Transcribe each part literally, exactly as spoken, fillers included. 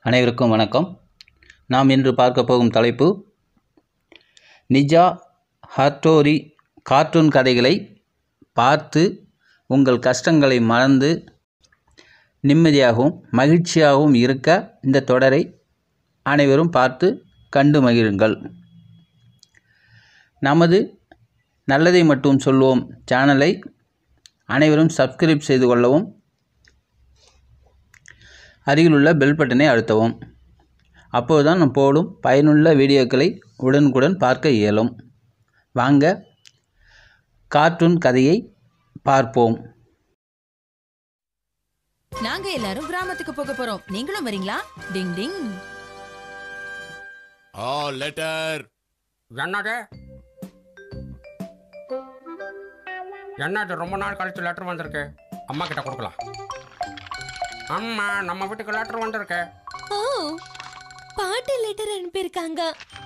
அனைவருக்கும் வணக்கம். நாம் இன்று பார்க்க போகும் தலைப்பு நிஞ்சா ஹட்டோரி கார்ட்டூன் கதைகளை பார்த்து உங்கள் கஷ்டங்களை மறந்து நிம்மதியாகவும் மகிழ்ச்சியாகவும் இருக்க இந்த தொடரை அனைவரும் பார்த்து கண்டு மகிழுங்கள். நமது நல்லதை மட்டும் சொல்வோம் சேனலை அனைவரும் சப்ஸ்கிரைப் செய்து கொள்ளவும், அருகிலுள்ள பெல் பட்டனை அழுத்தவும். அப்போதுதான் நாம் போடும் பயனுள்ள வீடியோக்களை உடனுக்குடன் பார்க்க இயலும். வாங்க கார்ட்டூன் கதையை பார்ப்போம். நாங்க எல்லாரும் கிராமத்துக்கு போக போறோம். நீங்களும் வரீங்களா? Ding ding. ஆ லெட்டர். என்னது என்னது ரொம்ப நாள் கழிச்சு லெட்டர் வந்திருக்கு. அம்மா கிட்ட கொடுக்கலாம். அம்மா, நம்ம வீட்டுக்கு லெட்டர் வந்திருக்கு. ஓ, பாட்டி லெட்டர் அனுப்பியிருக்காங்க.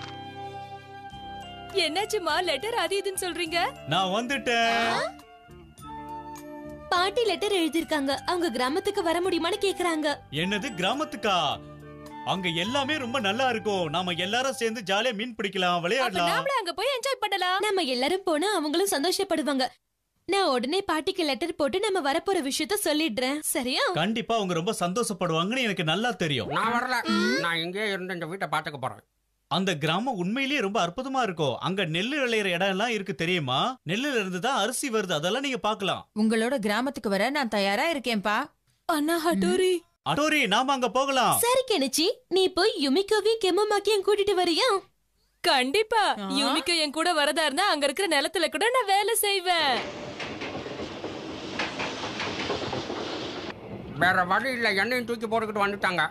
என்னாச்சுமா, லெட்டர் அது இதுன்னு சொல்றீங்க? நான் வந்துட்டேன். பாட்டி லெட்டர் எழுதிருக்காங்க. அவங்க கிராமத்துக்கு வர முடியுமான்னு கேக்குறாங்க. என்னது கிராமத்துக்கா? அங்க எல்லாமே ரொம்ப நல்லா இருக்கும். நாம எல்லாரும் சேர்ந்து ஜாலியா மீன் பிடிக்கலாம், விளையாடலாம். நாமளே அங்க போய் என்ஜாய் பண்ணலாம். நம்ம எல்லாரும் போனா அவங்களும் சந்தோஷப்படுவாங்க. நான் உடனே பாட்டிக்கு லெட்டர் போட்டு நம்ம வரப்போற விஷயத்த சொல்லிடுறேன். சரியா? கண்டிப்பா அவங்க ரொம்ப சந்தோஷப்படுவாங்கன்னு எனக்கு நல்லா தெரியும். நான் வரல. நான் இங்கே இருந்து இந்த வீட்டை பாத்துக்க போறேன். அந்த கிராமம் உண்மையிலேயே ரொம்ப அற்புதமா இருக்கும். அங்க நெல்லு விளையிற இடம் எல்லாம் இருக்கு தெரியுமா? நெல்லுல இருந்து தான் அரிசி வருது. அதெல்லாம் நீங்க பாக்கலாம். உங்களோட கிராமத்துக்கு வர நான் தயாரா இருக்கேன்பா. அண்ணா ஹட்டோரி. அட்டோரி, நாம அங்க போகலாம். சரி கெனிச்சி, நீ போய் யுமிகோவையும் கெமமாக்கியும் கூட்டிட்டு வரியா? கண்டிப்பா. யுமிகோ என் கூட வரதா இருந்தா அங்க இருக்கிற நிலத்துல கூட நான் வேலை செய்வேன். வேற வழி இல்ல, என்னையும் தூக்கி போட்டுக்கிட்டு வந்துட்டாங்க.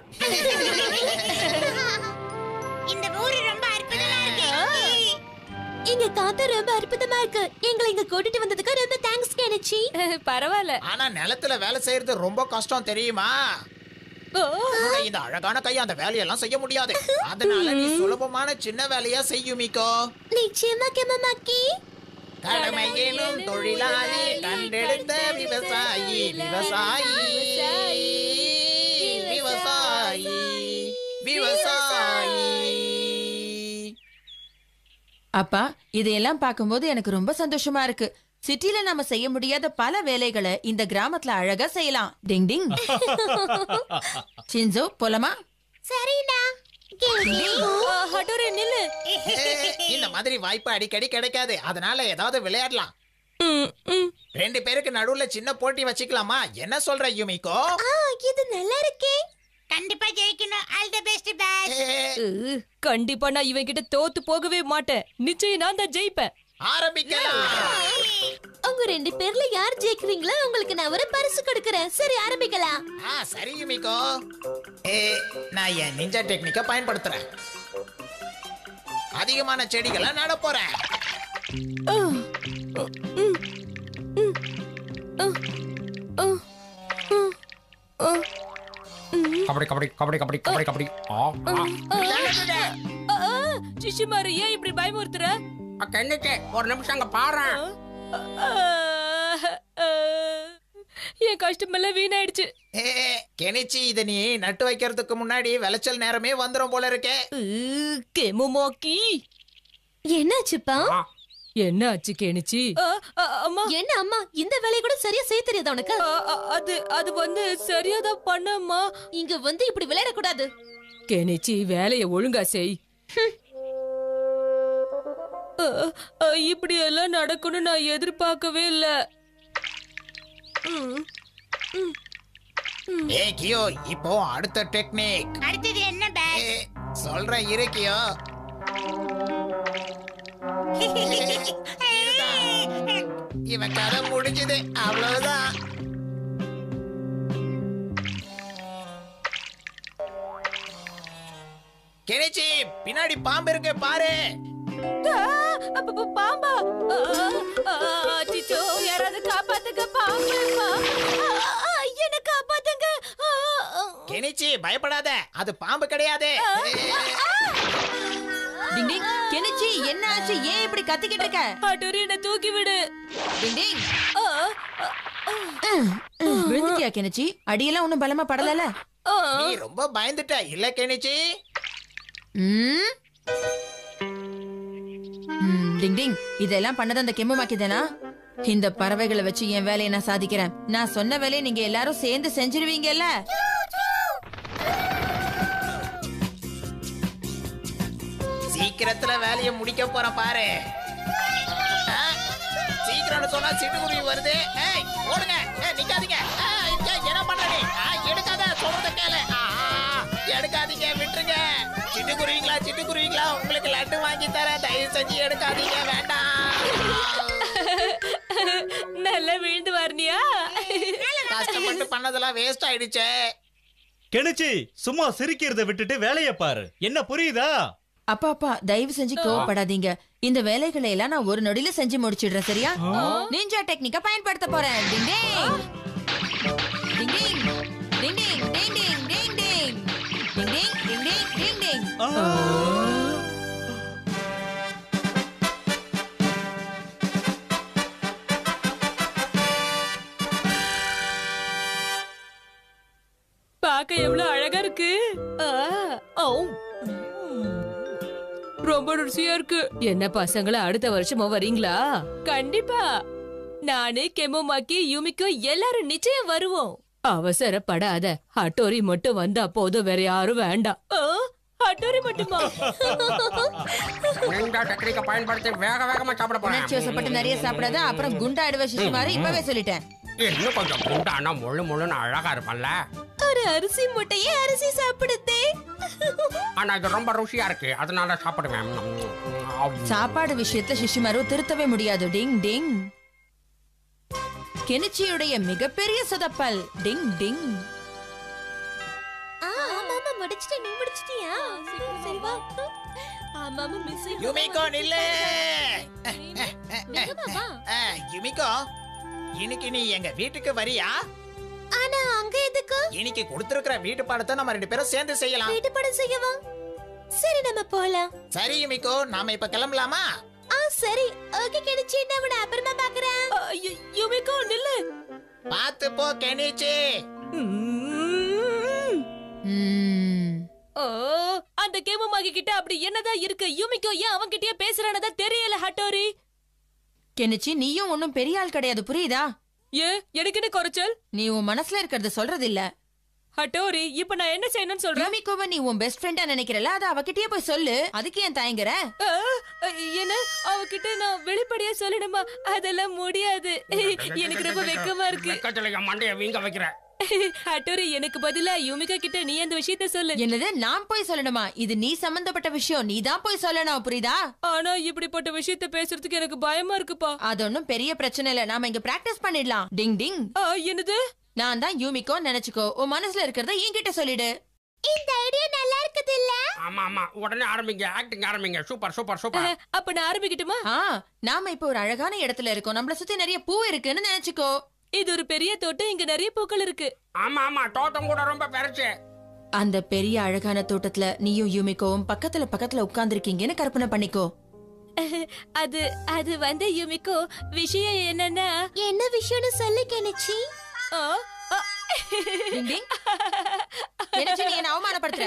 இந்த ஊரு ரொம்ப அற்புதமா இருக்கு. இங்க காத்து ரொம்ப அற்புதமா இருக்கு. எங்களை இங்க கூட்டிட்டு வந்ததுக்கு ரொம்ப தேங்க்ஸ் கெனிச்சி. பரவாயில்ல. ஆனா நிலத்துல வேலை செய்யறது ரொம்ப கஷ்டம் தெரியுமா? இந்த அழகான கை அந்த வேலையெல்லாம் செய்ய முடியாது. அதனால நீ சுலபமான சின்ன வேலையா செய்யுமிக்கோ. நிச்சயமா கெமமாக்கி. கடமையிலும் தொழிலாளி கண்டெடுத்த விவசாயி விவசாயி விவசாயி விவசாயி. அப்பா, இதையெல்லாம் பார்க்கும்போது எனக்கு ரொம்ப சந்தோஷமா இருக்கு. சிட்டில நாம செய்ய முடியாத பல வேலைகளை இந்த கிராமத்துல அழகா செய்யலாம். டிங் டிங். சின்சோ, போலாமா? சரிடா. ஹட்டோரி நில்லு. இந்த மாதிரி வாய்ப்பு அடிக்கடி கிடைக்காது. அதனால ஏதாவது விளையாடலாம். ரெண்டு பேருக்கு நடுவுல சின்ன போட்டி வச்சுக்கலாமா? என்ன சொல்ற யுமிகோ? இது நல்லா இருக்கே. கண்டிப்பா ஜெயிக்கணும். All the best boss. கண்டிப்பா நான் இவன் கிட்ட தோத்து போகவே மாட்டேன். நிச்சயம் நான் தான் ஜெயிப்பேன். ஆரம்பிக்கலாம். உங்க ரெண்டு பேர்ல யார் ஜெயிக்கிறீங்களோ உங்களுக்கு நான் ஒரு பரிசு கொடுக்கறேன். சரி, ஆரம்பிக்கலாம். ஆ சரி யுமிகோ. ஏ, நான் என் நிஞ்சா டெக்னிக்க பயன்படுத்துறேன். அதிகமான செடிகளை நட போறேன். கபடி கபடி கபடி கபடி கபடி கபடி. சிஷிமாரு, ஏன் இப்படி பயமுறுத்துற? கண்ணுக்கு ஒரு நிமிஷம் அங்க பாரு. என் கஷ்டமெல்லாம் வீணாயிடுச்சு. ஏ கெனிச்சி, இத நீ நட்டு வைக்கிறதுக்கு முன்னாடி விளைச்சல் நேரமே வந்துரும் போல இருக்கே. கெமுமாக்கி, என்னாச்சுப்பா? என்ன ஆச்சு கெனிச்சி? அம்மா, என்ன அம்மா, இந்த வேலைய கூட சரியா செய்ய தெரியாதா உனக்கு? அது அது வந்து சரியாதான் பண்ணம்மா. இங்க வந்து இப்படி விளையாட கூடாது. கெனிச்சி, வேலைய ஒழுங்கா செய். இப்படி எல்லாம் நடக்கும்னு நான் எதிர்பார்க்கவே இல்ல. ஏ கியோ, இப்போ அடுத்த டெக்னிக். அடுத்தது என்ன பாஸ்? ஏ, சொல்றேன் இரு கியோ. இவன் கதை முடிஞ்சது, அவ்வளவுதான். கெனிச்சி, பின்னாடி பாம்பு இருக்கு பாரு. பாம்பா? அச்சோ, யாராவது காப்பாத்துங்க. பாம்பு, என்ன காப்பாத்துங்க. கெனிச்சி, பயப்படாத, அது பாம்பு கிடையாது. டிங் டிங். கெனிச்சி, என்ன ஆச்சு? ஏன் இப்படி கத்திக்கிட்டு இருக்க? ஹட்டோரி, என்ன தூக்கி விடு. டிங் டிங். விழுந்துட்டியா கெனிச்சி? அடியெல்லாம் ஒண்ணும் பலமா படலல? நீ ரொம்ப பயந்துட்ட இல்ல கெனிச்சி? ம் ம், டிங் டிங் இதெல்லாம் பண்ணது அந்த கெம்முமாக்கி தானா? இந்த பறவைகளை வச்சு என் வேலையை நான் சாதிக்கிறேன். நான் சொன்ன வேலையை நீங்க எல்லாரும் சேர்ந்து செஞ்சிருவீங்கல்ல? சீக்கிரத்துல வேலையை முடிக்க போற பாரு. ஆ, சீக்கிரம்னு சொன்னா சிட்டுக்குருவி வருது. ஏய் ஓடுங்க. ஏய் நிக்காதீங்க. ஏய், ஏய், என்ன பண்ற நீ? ஆ, எடுக்காத சொல்றத கேளு. ஆ, எடுக்காதீங்க விட்டுருங்க. சிட்டுக்குருவிங்களா சிட்டுக்குருவிங்களா உங்களுக்கு லட்டு வாங்கி தரேன். தயவு செஞ்சு எடுக்காதீங்க வேண்டாம். நல்லா விழுந்து வரணியா? கஷ்டப்பட்டு பண்ணதெல்லாம் வேஸ்ட் ஆயிடுச்சே. கெனிச்சி சும்மா சிரிக்கிறத விட்டுட்டு வேலைய பாரு. என்ன புரியுதா? அப்பா அப்பா தயவு செஞ்சு கோவப்படாதீங்க. இந்த வேலைகளை எல்லாம் நான் ஒரு நொடியில செஞ்சு முடிச்சிடுறேன். சரியா? நிஞ்சா டெக்னிக்க பயன்படுத்த போறேன். டிங் ding ding ding ding ding ding ding ding ding ding ding ding ding டிங். பாக்க எவ்வளவு அழகா இருக்கு. ஆ, ஔ. ரொம்ப ருசியா இருக்கு. என்ன பசங்கள அடுத்த வருஷமும் வரீங்களா? கண்டிப்பா. நானு கெமோமாக்கி யூமிக்கோ எல்லாரும் நிச்சயம் வருவோம். அவசரப்படாத. ஹட்டோரி மட்டும் வந்தா போதும், வேற யாரும் வேண்டாம். ஆ, ஹட்டோரி மட்டுமா? நிஞ்சா டெக்னிக்க பயன்படுத்தி வேக வேகமா சாப்பிட போறேன். உணர்ச்சி வசப்பட்டு நிறைய சாப்பிடாத, அப்புறம் குண்டாடுவ சிசு மாதிரி இப்பவே சொல்லிட்டேன். இன்னும் கொஞ்சம் குண்டானா முழு முழுன்னு அழகா இருப்பல்ல. ஒரு அரிசி முட்டையே அரிசி சாப்பிடுதே. ஆனா இது ரொம்ப ருசியா இருக்கு, அதனால சாப்பிடுவேன். சாப்பாடு விஷயத்துல சிசுமாரு திருத்தவே முடியாது. டிங் டிங். கெனிச்சியுடைய மிகப்பெரிய சொதப்பல். டிங் டிங். ஆமாமா முடிச்சிட்டே. நீ முடிச்சிட்டியா? சரி வா. ஆமாமா மிஸ். யுமிகோ நில்லு. நிஜமாவா? ஆ, யுமிகோ இன்னைக்கு நீ எங்க வீட்டுக்கு வரியா? ஆனா அங்க எதுக்கு? இன்னைக்கு கொடுத்திருக்கிற வீட்டு பாடத்தை நம்ம ரெண்டு பேரும் சேர்ந்து செய்யலாம். வீட்டு படம் செய்யவா? சரி நம்ம போலாம். சரி யுமிகோ, நாம இப்ப கிளம்பலாமா? ஆ சரி. ஓகே கெனிச்சி, நான் உன்னை அப்புறமா பார்க்கறேன். யூமிக்கோ நில்லு. பாத்து போ கெனிச்சி. ம். ஓ, அந்த கேமமாகி கிட்ட அப்படி என்னதான் இருக்கு? யூமிக்கோ ஏன் அவன் கிட்டயே பேசுறானதா தெரியல ஹட்டோரி. கெனிச்சி நீயும் ஒன்னும் பெரிய ஆள் கிடையாது, புரியுதா? ஏ எனக்கு என்ன குறைச்சல்? நீ உன் மனசுல இருக்கிறத சொல்றது இல்ல. ஹட்டோரி இப்ப நான் என்ன செய்யணும்னு சொல்றேன்? யூமிகோவை நீ உன் பெஸ்ட் ஃப்ரெண்டா நினைக்கிறல, அத அவகிட்டயே போய் சொல்லு. அதுக்கு ஏன் தயங்குற? ஆ, என்ன அவகிட்ட நான் வெளிப்படையா சொல்லணுமா? அதெல்லாம் முடியாது. எனக்கு ரொம்ப வெக்கமா இருக்கு. வெக்கத்துல என் மண்டைய வீங்க வைக்கிற. ஹட்டோரி எனக்கு பதிலா யூமிகா கிட்ட நீ அந்த விஷயத்த சொல்லு. என்னது நான் போய் சொல்லணுமா? இது நீ சம்பந்தப்பட்ட விஷயம், நீ தான் போய் சொல்லணும், புரியுதா? ஆனா இப்படிப்பட்ட விஷயத்த பேசுறதுக்கு எனக்கு பயமா இருக்குப்பா. அது ஒன்னும் பெரிய பிரச்சனை இல்ல, நாம இங்க பிராக்டிஸ் பண்ணிடலாம். டிங் டிங். ஆ, என்னது? நான் தான் யூமிகோ நினைச்சுக்கோ. உன் மனசுல இருக்கிறத என்கிட்ட சொல்லிடு. இந்த ஐடியா நல்லா இருக்குது இல்ல? ஆமா ஆமா, உடனே ஆரம்பிங்க, ஆக்டிங் ஆரம்பிங்க. Super super super. அப்ப நான் ஆரம்பிக்கட்டுமா? ஆ, நாம இப்ப ஒரு அழகான இடத்துல இருக்கோம். நம்மள சுத்தி நிறைய பூ இருக்குன்னு நினைச்சுக்கோ. இது ஒரு பெரிய தோட்டம், இங்க நிறைய பூக்கள் இருக்கு. ஆமா ஆமா, தோட்டம் கூட ரொம்ப பெருசு. அந்த பெரிய அழகான தோட்டத்துல நீயும் யூமிகோவும் பக்கத்துல பக்கத்துல உட்கார்ந்துருக்கீங்கன்னு கற்பனை பண்ணிக்கோ. அது அது வந்து யூமிகோ, விஷயம் என்னன்னா, என்ன விஷயம்னு சொல்லு கெனிச்சி. ஆ, ஆ. டிங் டிங். கெனிச்சி, நீ என்ன அவமானப்படுத்துற?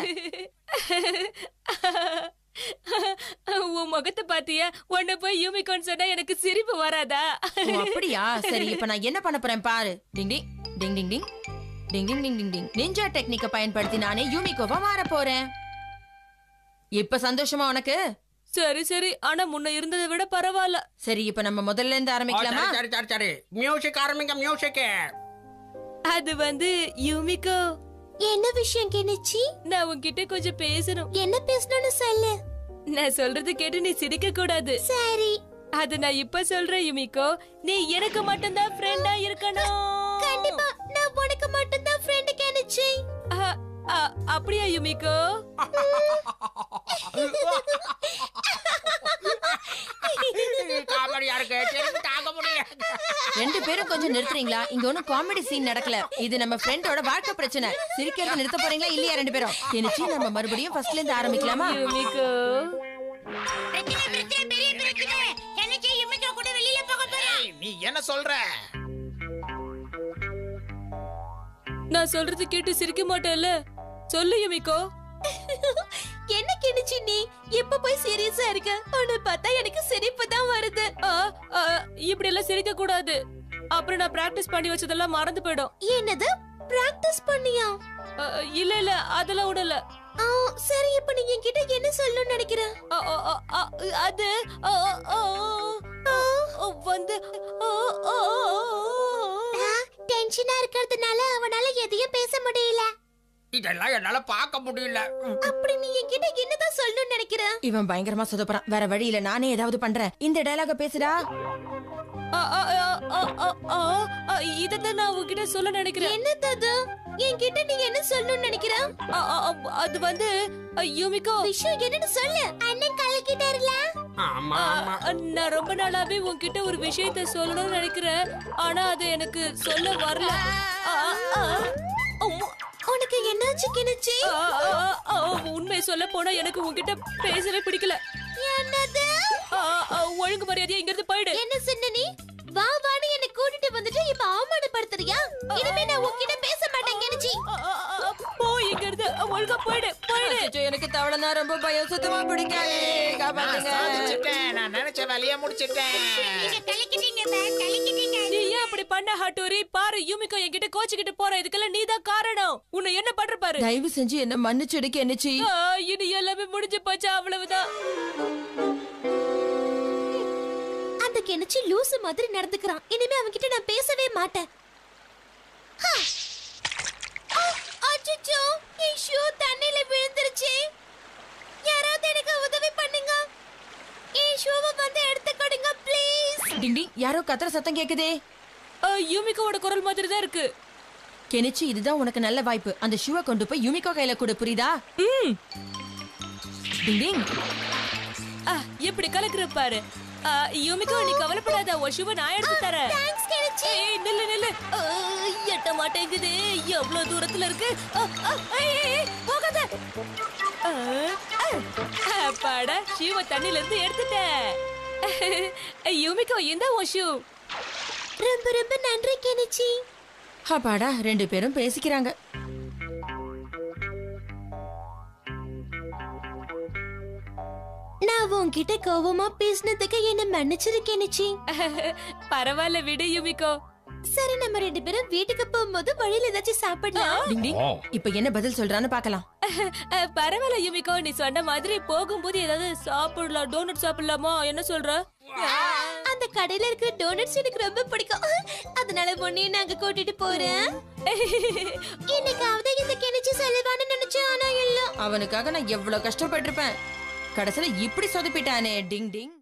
உன் முகத்தை பாத்தியா? உன்னை போய் யூமிகோன்னு சொன்னா எனக்கு சிரிப்பு வராதா? ஓ, அப்படியா? சரி, இப்ப நான் என்ன பண்ண போறேன் பாரு. டிங் ding ding ding ding ding ding ding ding டிங். நிஞ்சா டெக்னிக்க பயன்படுத்தி நானே யூமிகோவா மாற போறேன். இப்ப சந்தோஷமா உனக்கு? சரி சரி, ஆனா முன்ன இருந்ததை விட பரவாயில்ல. சரி, இப்ப நம்ம முதல்ல இருந்து ஆரம்பிக்கலாமா? சரி சரி சரி, மியூசிக் ஆரம்பிங்க, மியூசிக். அது வந்து யூமிகோ, என்ன விஷயம் கெனிச்சி? நான் உன்கிட்ட கொஞ்சம் பேசணும். என்ன பேசணும்னு சொல்லு. நான் சொல்றது கேட்டு நீ சிரிக்க கூடாது. சரி. அது நான் இப்ப சொல்றேன் யூமிகோ, நீ எனக்கு மட்டும்தான் ஃப்ரெண்டா இருக்கணும். கண்டிப்பா நான் உனக்கு மட்டும் தான் ஃப்ரெண்ட் கெனிச்சி. அ- அ- அப்படியா யூமிகோ? காமெடியா இருக்கு, சிரிப்பு தாங்க முடியல. ரெண்டு பேரும் கொஞ்சம் நிறுத்துறீங்களா? இங்க ஒண்ணும் காமெடி சீன் நடக்கல. இது நம்ம ஃப்ரெண்டோட வாழ்க்கை பிரச்சனை. சிரிக்கிறத நிறுத்த போறீங்களா இல்லையா ரெண்டு பேரும்? கெனிச்சி, நம்ம மறுபடியும் ஃபர்ஸ்ட்ல இருந்து ஆரம்பிக்கலாமா? யூமிகோ, பிரச்சனை பிரச்சனை பெரிய பிரச்சனை. எனக்கு யுமிகோ கூட வெளியில போக போறேன். ஏய், நீ என்ன சொல்ற? நான் நான் சொல்றது கேட்டு சிரிக்க மாட்டேல்ல? சொல்லு யுமிகோ. என்ன கிணிச்சி நீ இப்ப போய் சீரியஸா இருக்க? உன்னை பார்த்தா எனக்கு சிரிப்பு தான் வருது. ஆ, ஆ, இப்படி எல்லாம் சிரிக்க கூடாது. அப்புறம் நான் பிராக்டிஸ் பண்ணி வச்சதெல்லாம் மறந்து போயிடும். என்னது பிராக்டிஸ் பண்ணியா? ஆ, இல்ல இல்ல அதெல்லாம் விடல. ஆ, சரி இப்ப நீ என்கிட்ட என்ன சொல்லணும்னு நினைக்கிற? ஆ, ஆ, ஆ, ஆ, அது ஆ, ஆ, ஆ, ஆ, வந்து ஆ, ஆ, ஆ. டென்ஷனா இருக்கிறதுனால அவனால எதையும் பேச முடியல. இதெல்லாம் என்னால பார்க்க முடியல. அப்படி நீ என்கிட்ட என்னதான் சொல்லணும்னு நினைக்கிற? இவன் பயங்கரமா சொதப்புறான். வேற வழி இல்ல, நானே ஏதாவது பண்றேன். இந்த டயலாக பேசுடா. ஆ, ஆ, ஆ, ஆ, ஆ, ஆ, ஆ, இதத்தான் நான் உன்கிட்ட சொல்ல நினைக்கிறேன். என்னது அது? என்கிட்ட நீ என்ன சொல்லணும்னு நினைக்கிற? ஆ, ஆ, ஆ, அது வந்து ஆ, யுமிகோ, விஷயம் என்னன்னு சொல்லு. அண்ணன் கலக்கிட்டாருல. ஆமா ஆ, ஆமா. நான் ரொம்ப நாளாவே உன்கிட்ட ஒரு விஷயத்த சொல்லணும்னு நினைக்கிறேன். ஆனா அது எனக்கு சொல்ல வரல. ஆ, ஆ, உம், உனக்கு என்னாச்சு கிணிச்சி? ஆ, ஆ, ஆ, உண்மையை சொல்ல போனா எனக்கு உன்கிட்ட பேசவே பிடிக்கல. என்னது? ஆ, ஆ, ஒழுங்கு மரியாதையா இங்க இருந்து போயிடு. என்ன சொன்ன நீ? வா வான்னு என்ன கூட்டிட்டு வந்துட்டு இப்ப அவமானப்படுத்துறியா? இனிமே நான் உன்கிட்ட பேச மாட்டேன் கிணிச்சி. ஆ, ஆ, ஆ, போ இங்க இருந்து. ஒழுங்கா போயிடு போயிடு. அச்சச்சோ, எனக்கு தவளைனா ரொம்ப பயம், சுத்தமா பிடிக்காது. நான் காப்பாத்துங்க. சாதிச்சிட்டேன். நான் நினைச்ச வேலையை முடிச்சிட்டேன். நீங்க கலக்கிட்டீங்க சார், கலக்கிட்டீங்க. நீ ஏன் அப்படி பண்ண ஹட்டோரி? பாரு யூமிகோ என்கிட்ட கோச்சிக்கிட்டு போற. இதுக்கெல்லாம் நீதான் காரணம். உன்னை என்ன பண்ற பாரு. தயவு செஞ்சு என்ன மன்னிச்சிடு கெனிச்சி. ஆ, இனி எல்லாமே முடிஞ்சு போச்சு, அவ்வளவுதான். அந்த கிணிச்சி லூசு மாதிரி நடந்துக்கிறான். இனிமே அவன்கிட்ட நான் பேசவே மாட்டேன். ஹா! ஆ, அச்சச்சோ, என் ஷூ தண்ணில விழுந்துருச்சு. யாராவது எனக்கு உதவி பண்ணுங்க. என் ஷூவை வந்து எடுத்து கொடுங்க ப்ளீஸ். டிங் டிங், யாரோ கத்துற சத்தம் கேக்குதே. ஆ, யூமிகோவோட குரல் மாதிரி தான் இருக்கு. கெனிச்சி, இதுதான் உனக்கு நல்ல வாய்ப்பு. அந்த ஷூவை கொண்டு போய் யுமிகோ கையில கொடு, புரியுதா? ம். டிங் டிங். ஆ, எப்படி கலக்குற பாரு. ஆ, யூமிகோ நீ கவலைப்படாத, உன் ஷூவை நான் எடுத்து தரேன். Thanks Kenichi. ஏய், நில்லு நில்லு. ஆ, எட்ட மாட்டேங்குது. எவ்வளவு தூரத்துல இருக்கு. ஆ, ஆ, ஏய், ஏய், ஏய், போகாத. ஆ, ஆ, அப்பாடா, ஷூவை தண்ணில இருந்து எடுத்துட்டேன். யூமிகோ, இந்த உன் ஷூ. ரொம்ப ரொம்ப நன்றி கிணிச்சி. அப்பாடா, ரெண்டு பேரும் பேசிக்கிறாங்க. நான் உன்கிட்ட கோவமா பேசினதுக்கு என்ன மன்னிச்சிரு கிணிச்சி. பரவாயில்ல விடு யூமிகோ. சரி, நம்ம ரெண்டு பேரும் வீட்டுக்கு போகும்போது வழியில ஏதாச்சும் சாப்பிடலாம். டிங் டிங், இப்ப என்ன பதில் சொல்றான்னு பார்க்கலாம். அஹ், பரவாயில்ல யூமிகோ, நீ சொன்ன மாதிரி போகும்போது ஏதாவது சாப்பிடலாம். டோனட் சாப்பிடலாமா? என்ன சொல்ற? அந்த கடையில இருக்கிற டோனட்ஸ் எனக்கு ரொம்ப பிடிக்கும். அதனால உன்னையும் நாங்க கூட்டிட்டு போறேன். இன்னைக்காவது இந்த கிணிச்சி செலவான்னு நினைச்சேன், ஆனா இல்ல. அவனுக்காக நான் எவ்வளவு கஷ்டப்பட்டிருப்பேன். கடைசியில இப்படி சொதப்பிட்டானே. டிங் டிங்.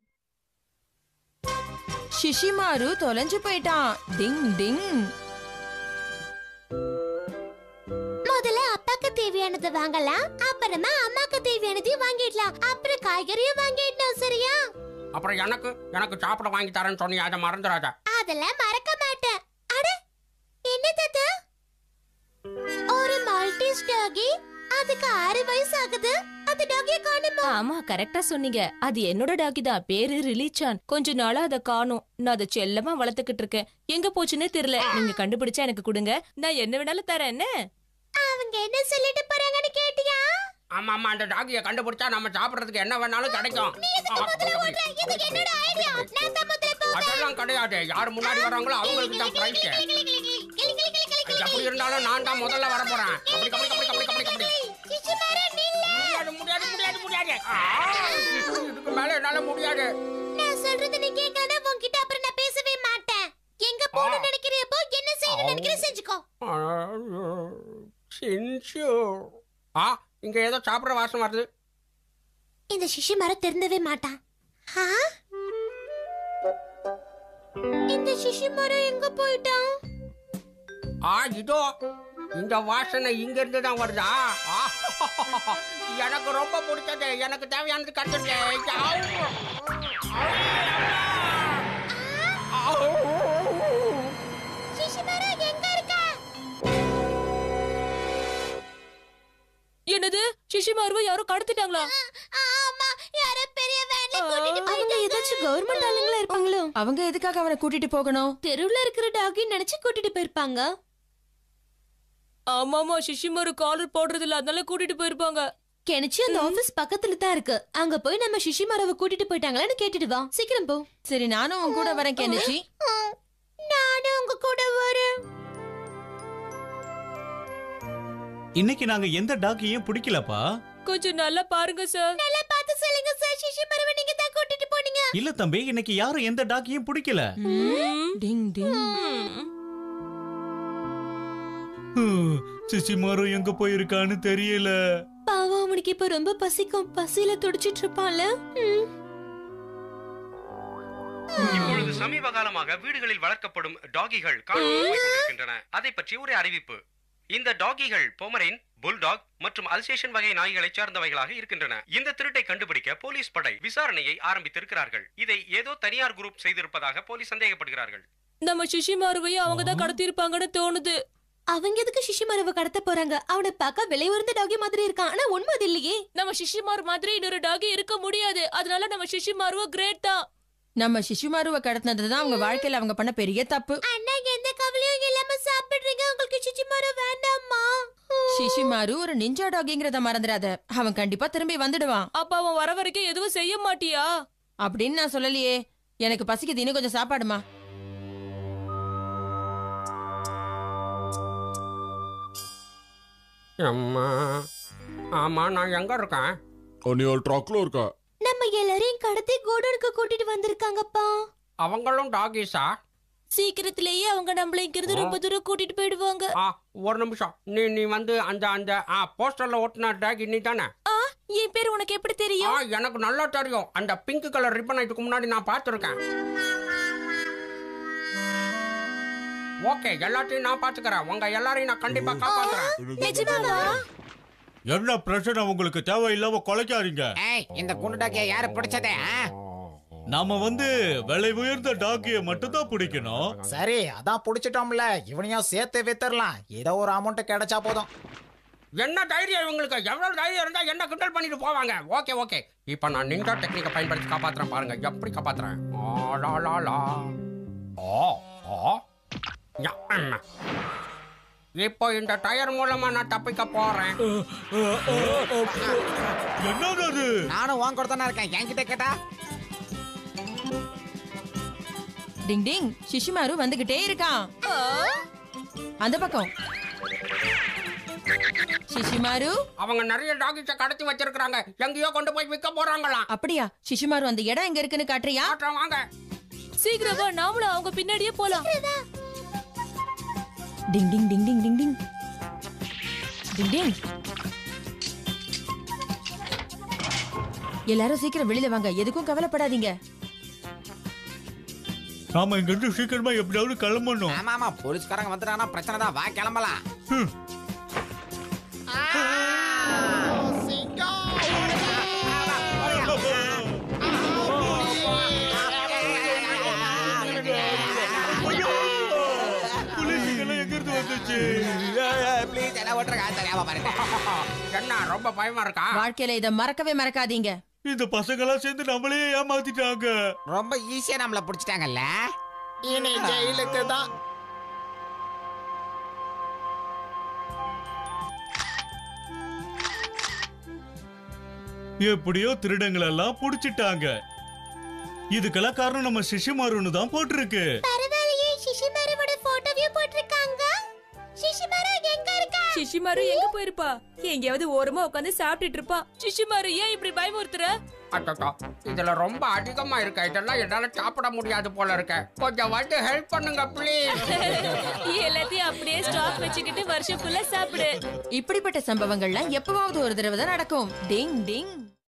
ஷிஷிமாரு தொலைஞ்சு போயிட்டான். டிங் டிங். முதல்ல அப்பாக்கு தேவையானது வாங்கலாம், அப்புறமா அம்மாக்கு தேவையானதையும் வாங்கிடலாம், அப்புறம் காய்கறியும் வாங்கிடணும், சரியா? அப்புறம் எனக்கு எனக்கு சாப்பிட வாங்கி தரேன்னு சொன்னீங்க, அதை மறந்துடாத. அதெல்லாம் மறக்க மாட்டேன். அட, என்னது அது? ஒரு மால்டீஸ் டாகி. அதுக்கு ஆறு வயசு ஆகுது. அந்த டாகிய காணுமா? ஆமா, கரெக்டா சொன்னீங்க. அது என்னோட டாகி தான். பேரு ரிலிச்சான். கொஞ்ச நாளா அதை காணோம். நான் அதை செல்லமா வளர்த்துக்கிட்டு இருக்கேன். எங்க போச்சுன்னே தெரியல. நீங்க கண்டுபிடிச்சா எனக்கு கொடுங்க, நான் என்ன வேணாலும் தரேன். என்ன? அவங்க என்ன சொல்லிட்டு போறாங்கன்னு கேட்டியா? ஆமா ஆமா, அந்த டாகியை கண்டுபிடிச்சா நம்ம சாப்பிடுறதுக்கு என்ன வேணாலும் கிடைக்கும். இது என்னோட ஐடியா. நான் தான் முதல்ல போவேன். அதெல்லாம் கிடையாது. யார் முன்னாடி வராங்களோ அவங்களுக்கு தான் பிரைஸ். எப்படி இருந்தாலும் நான் தான் முதல்ல வர போறேன். அப்படி கபடி கபடி கபடி கபடி கபடி. முடியாது முடியாது முடியாது முடியாது. ஆ, இதுக்கு மேல என்னால முடியாது. நான் சொல்றது நீ கேட்கலனா உன்கிட்ட அப்புறம் நான் பேசவே மாட்டேன். எங்க போகணும்னு நினைக்கிறியப்போ என்ன செய்யணும்னு நினைக்கிற செஞ்சுக்கோ. சின்சு. ஆ, இங்க ஏதோ சாப்பிடுற வாசம் வருது. இந்த சிஷி மரம் திறந்தவே மாட்டான். ஆ? இந்த சிஷி மரம் எங்க போயிட்டான்? ஆ, இதோ இந்த வாசனை இங்க இருந்து தான் வருதா? ஆ, எனக்கு ரொம்ப பிடிச்சது. எனக்கு தேவையானது கட்டுங்க. சிஷி மரம் எங்க இருக்கா? என்னது? சிஷிமாருவை யாரும் கடத்திட்டாங்களா? ஆமா, யாரோ பெரிய வேன்ல கூட்டிட்டு போயிட்டாங்க. ஏதாச்சும் கவர்மெண்ட் ஆளுங்களா இருப்பாங்களோ? அவங்க எதுக்காக அவனை கூட்டிட்டு போகணும்? தெருவுல இருக்கிற டாகி நினைச்சு கூட்டிட்டு போயிருப்பாங்க. ஆமாமா சிஷிமாரு காலர் போடுறது இல்ல, அதனால கூட்டிட்டு போயிருப்பாங்க. கெனிச்சி அந்த ஆபீஸ் பக்கத்துல தான் இருக்கு. அங்க போய் நம்ம சிஷிமாரவை கூட்டிட்டு போயிட்டாங்களான்னு கேட்டுட்டு வா. சீக்கிரம் போ. சரி நானும் உன் கூட வரேன் கெனிச்சி. நானும் உங்க கூட வரேன். இன்னைக்கு நாங்க எந்த டாக்கையும் பிடிக்கலப்பா. கொஞ்சம் நல்லா பாருங்க சார். நல்லா பார்த்து சொல்லுங்க சார். சிஷிமாரவை நீங்க தான் கூட்டிட்டு போனீங்க. இல்ல தம்பி, இன்னைக்கு யாரும் எந்த டாக்கையும் பிடிக்கல. டிங் டிங். சிஷிமாரு எங்க போயிருக்கான்னு தெரியல. பாவம், அவனுக்கு இப்ப ரொம்ப பசிக்கும். பசியில துடிச்சிட்டு இருப்பான்ல. இப்பொழுது சமீப காலமாக வீடுகளில் வளர்க்கப்படும் டாகிகள் காணப்படுகின்றன. அதை பற்றி ஒரு அறிவிப்பு. இந்த டாகிகள் பொமரின், புல்டாக் மற்றும் அல்சேஷன் வகை நாய்களை சார்ந்தவைகளாக இருக்கின்றன. இந்த திருட்டை கண்டுபிடிக்க போலீஸ் படை விசாரணையை ஆரம்பித்திருக்கிறார்கள். இதை ஏதோ தனியார் குரூப் செய்திருப்பதாக போலீஸ் சந்தேகப்படுகிறார்கள். நம்ம சிஷிமாருவையும் அவங்க தான் கடத்தி இருப்பாங்கன்னு தோணுது. அவங்க எதுக்கு சிஷிமாரவை கடத்த போறாங்க? அவனை பார்க்க விலை உயர்ந்த டாகி மாதிரி இருக்கான். ஆனா உண்மை அது இல்லையே. நம்ம சிஷிமாரு மாதிரி இன்னொரு டாகி இருக்க முடியாது. அதனால நம்ம சிஷிமாருவ கிரேட் தான். நம்ம சிஷிமாருவை கடத்தினதுதான் அவங்க வாழ்க்கையில அவங்க பண்ண பெரிய தப்பு. அண்ணா எந்த கவலையும் இல்லாம சாப்பிடுறீங்க. உங்களுக்கு சிஷிமாரு வேண்டாமா? சிஷிமாரு ஒரு நிஞ்சா டாகிங்கிறத மறந்துடாத. அவன் கண்டிப்பா திரும்பி வந்துடுவான். அப்ப அவன் வர வரைக்கும் எதுவும் செய்ய மாட்டியா? அப்படின்னு நான் சொல்லலையே. எனக்கு பசிக்குது, இன்னும் கொஞ்சம் சாப்பாடுமா. அம்மா, ஆமா நான் எங்க இருக்கேன்? நீ ஒரு ட்ரக்ல இருக்க. நம்ம எல்லாரையும் கடத்தி கோடனுக்கு கூட்டிட்டு வந்திருக்காங்கப்பா. அவங்களும் டாகிஸா? சீக்கிரத்திலேயே அவங்க நம்மள இங்கிருந்து ரொம்ப தூரம் கூட்டிட்டு போயிடுவாங்க. ஆ, ஒரு நிமிஷம். நீ நீ வந்து அந்த அந்த ஆ போஸ்டர்ல ஓட்டுன டாக் நீ தானே? ஆ, என் பேர் உனக்கு எப்படி தெரியும்? ஆ, எனக்கு நல்லா தெரியும். அந்த பிங்க் கலர் ரிப்பன் இதுக்கு முன்னாடி நான் பார்த்திருக்கேன். ஓகே, எல்லாத்தையும் நான் பாத்துக்கிறேன். உங்க எல்லாரையும் நான் கண்டிப்பா காப்பாத்துறேன். நிஜமாவா? என்ன பிரச்சனை உங்களுக்கு? தேவையில்லாம கொலைக்காரீங்க. ஏய், இந்த குண்டு டாக்கிய யாரு பிடிச்சதே? நாம வந்து விலை உயர்ந்த டாக்கிய மட்டும் தான் பிடிக்கணும். சரி, அதான் பிடிச்சிட்டோம்ல. இவனையும் சேர்த்து வித்தரலாம். ஏதோ ஒரு அமௌண்ட் கிடைச்சா போதும். என்ன தைரியம் இவங்களுக்கு? எவ்வளவு தைரியம் இருந்தா என்ன கிண்டல் பண்ணிட்டு போவாங்க. ஓகே ஓகே, இப்ப நான் நிஞ்சா டெக்னிக்கை பயன்படுத்தி காப்பாத்துறேன். பாருங்க எப்படி காப்பாத்துறேன். ஆ, லா, லா, லா. ஆ, ஆ. யா, அம்மா. இப்போ இந்த டயர் மூலமா நான் தப்பிக்க போறேன். என்னது? நானும் வாங்க கொடுத்தானே இருக்கேன். என்கிட்ட கேட்டா டிங் டிங். சிஷிமாரு வந்துகிட்டே இருக்கான். அந்த பக்கம். சிஷிமாரு, அவங்க நிறைய டாகிஸ கடத்தி வச்சிருக்காங்க. எங்கேயோ கொண்டு போய் விற்க போறாங்களாம். அப்படியா? சிஷிமாரு அந்த இடம் எங்க இருக்குன்னு காட்டுறியா? காட்டுறேன், வாங்க. சீக்கிரம் வா, நாமளும் அவங்க பின்னாடியே போலாம். டிங் ding ding ding ding ding ding டிங். எல்லாரும் சீக்கிரம் வெளியில வாங்க. எதுக்கும் கவலைப்படாதீங்க. நாம இங்க இருந்து சீக்கிரமா எப்படியாவது கிளம்பணும். ஆமா ஆமா, போலீஸ்காரங்க வந்துட்டானா பிரச்சனை தான். வா கிளம்பலாம். என்ன ரொம்ப பயமா இருக்கா? வாழ்க்கையில இத மறக்கவே மறக்காதீங்க. இந்த பசங்கெல்லாம் சேர்ந்து நம்மளே ஏமாத்திட்டாங்க. ரொம்ப ஈஸியா நம்மள புடிச்சிட்டாங்கல்ல. இனி ஜெயிலுக்கு தான். எப்படியோ திருடங்களெல்லாம் புடிச்சிட்டாங்க. இதுக்கெல்லாம் காரணம் நம்ம சிஷிமாருன்னு தான் போட்டிருக்கு. பரவாயில்லையே, சிஷிமாரோட போட்டோவையும் போட்டிருக்காங்க. சிஷிமாரு எங்க இருக்கா? சிஷிமாரு எங்க போயிருப்பா? எங்கேயாவது ஓரமா உட்காந்து சாப்பிட்டுட்டு இருப்பா. சிஷிமாரு ஏன் இப்படி பயமுறுத்துற? அட்டோ, இதுல ரொம்ப அதிகமா இருக்க. இதெல்லாம் என்னால சாப்பிட முடியாது போல இருக்க. கொஞ்சம் வந்து ஹெல்ப் பண்ணுங்க ப்ளீஸ். எல்லாத்தையும் அப்படியே ஸ்டாக் வச்சுக்கிட்டு வருஷம் ஃபுல்லா சாப்பிடு. இப்படிப்பட்ட சம்பவங்கள்லாம் எப்பவாவது ஒரு தடவை தான் நடக்கும். டிங் டிங்.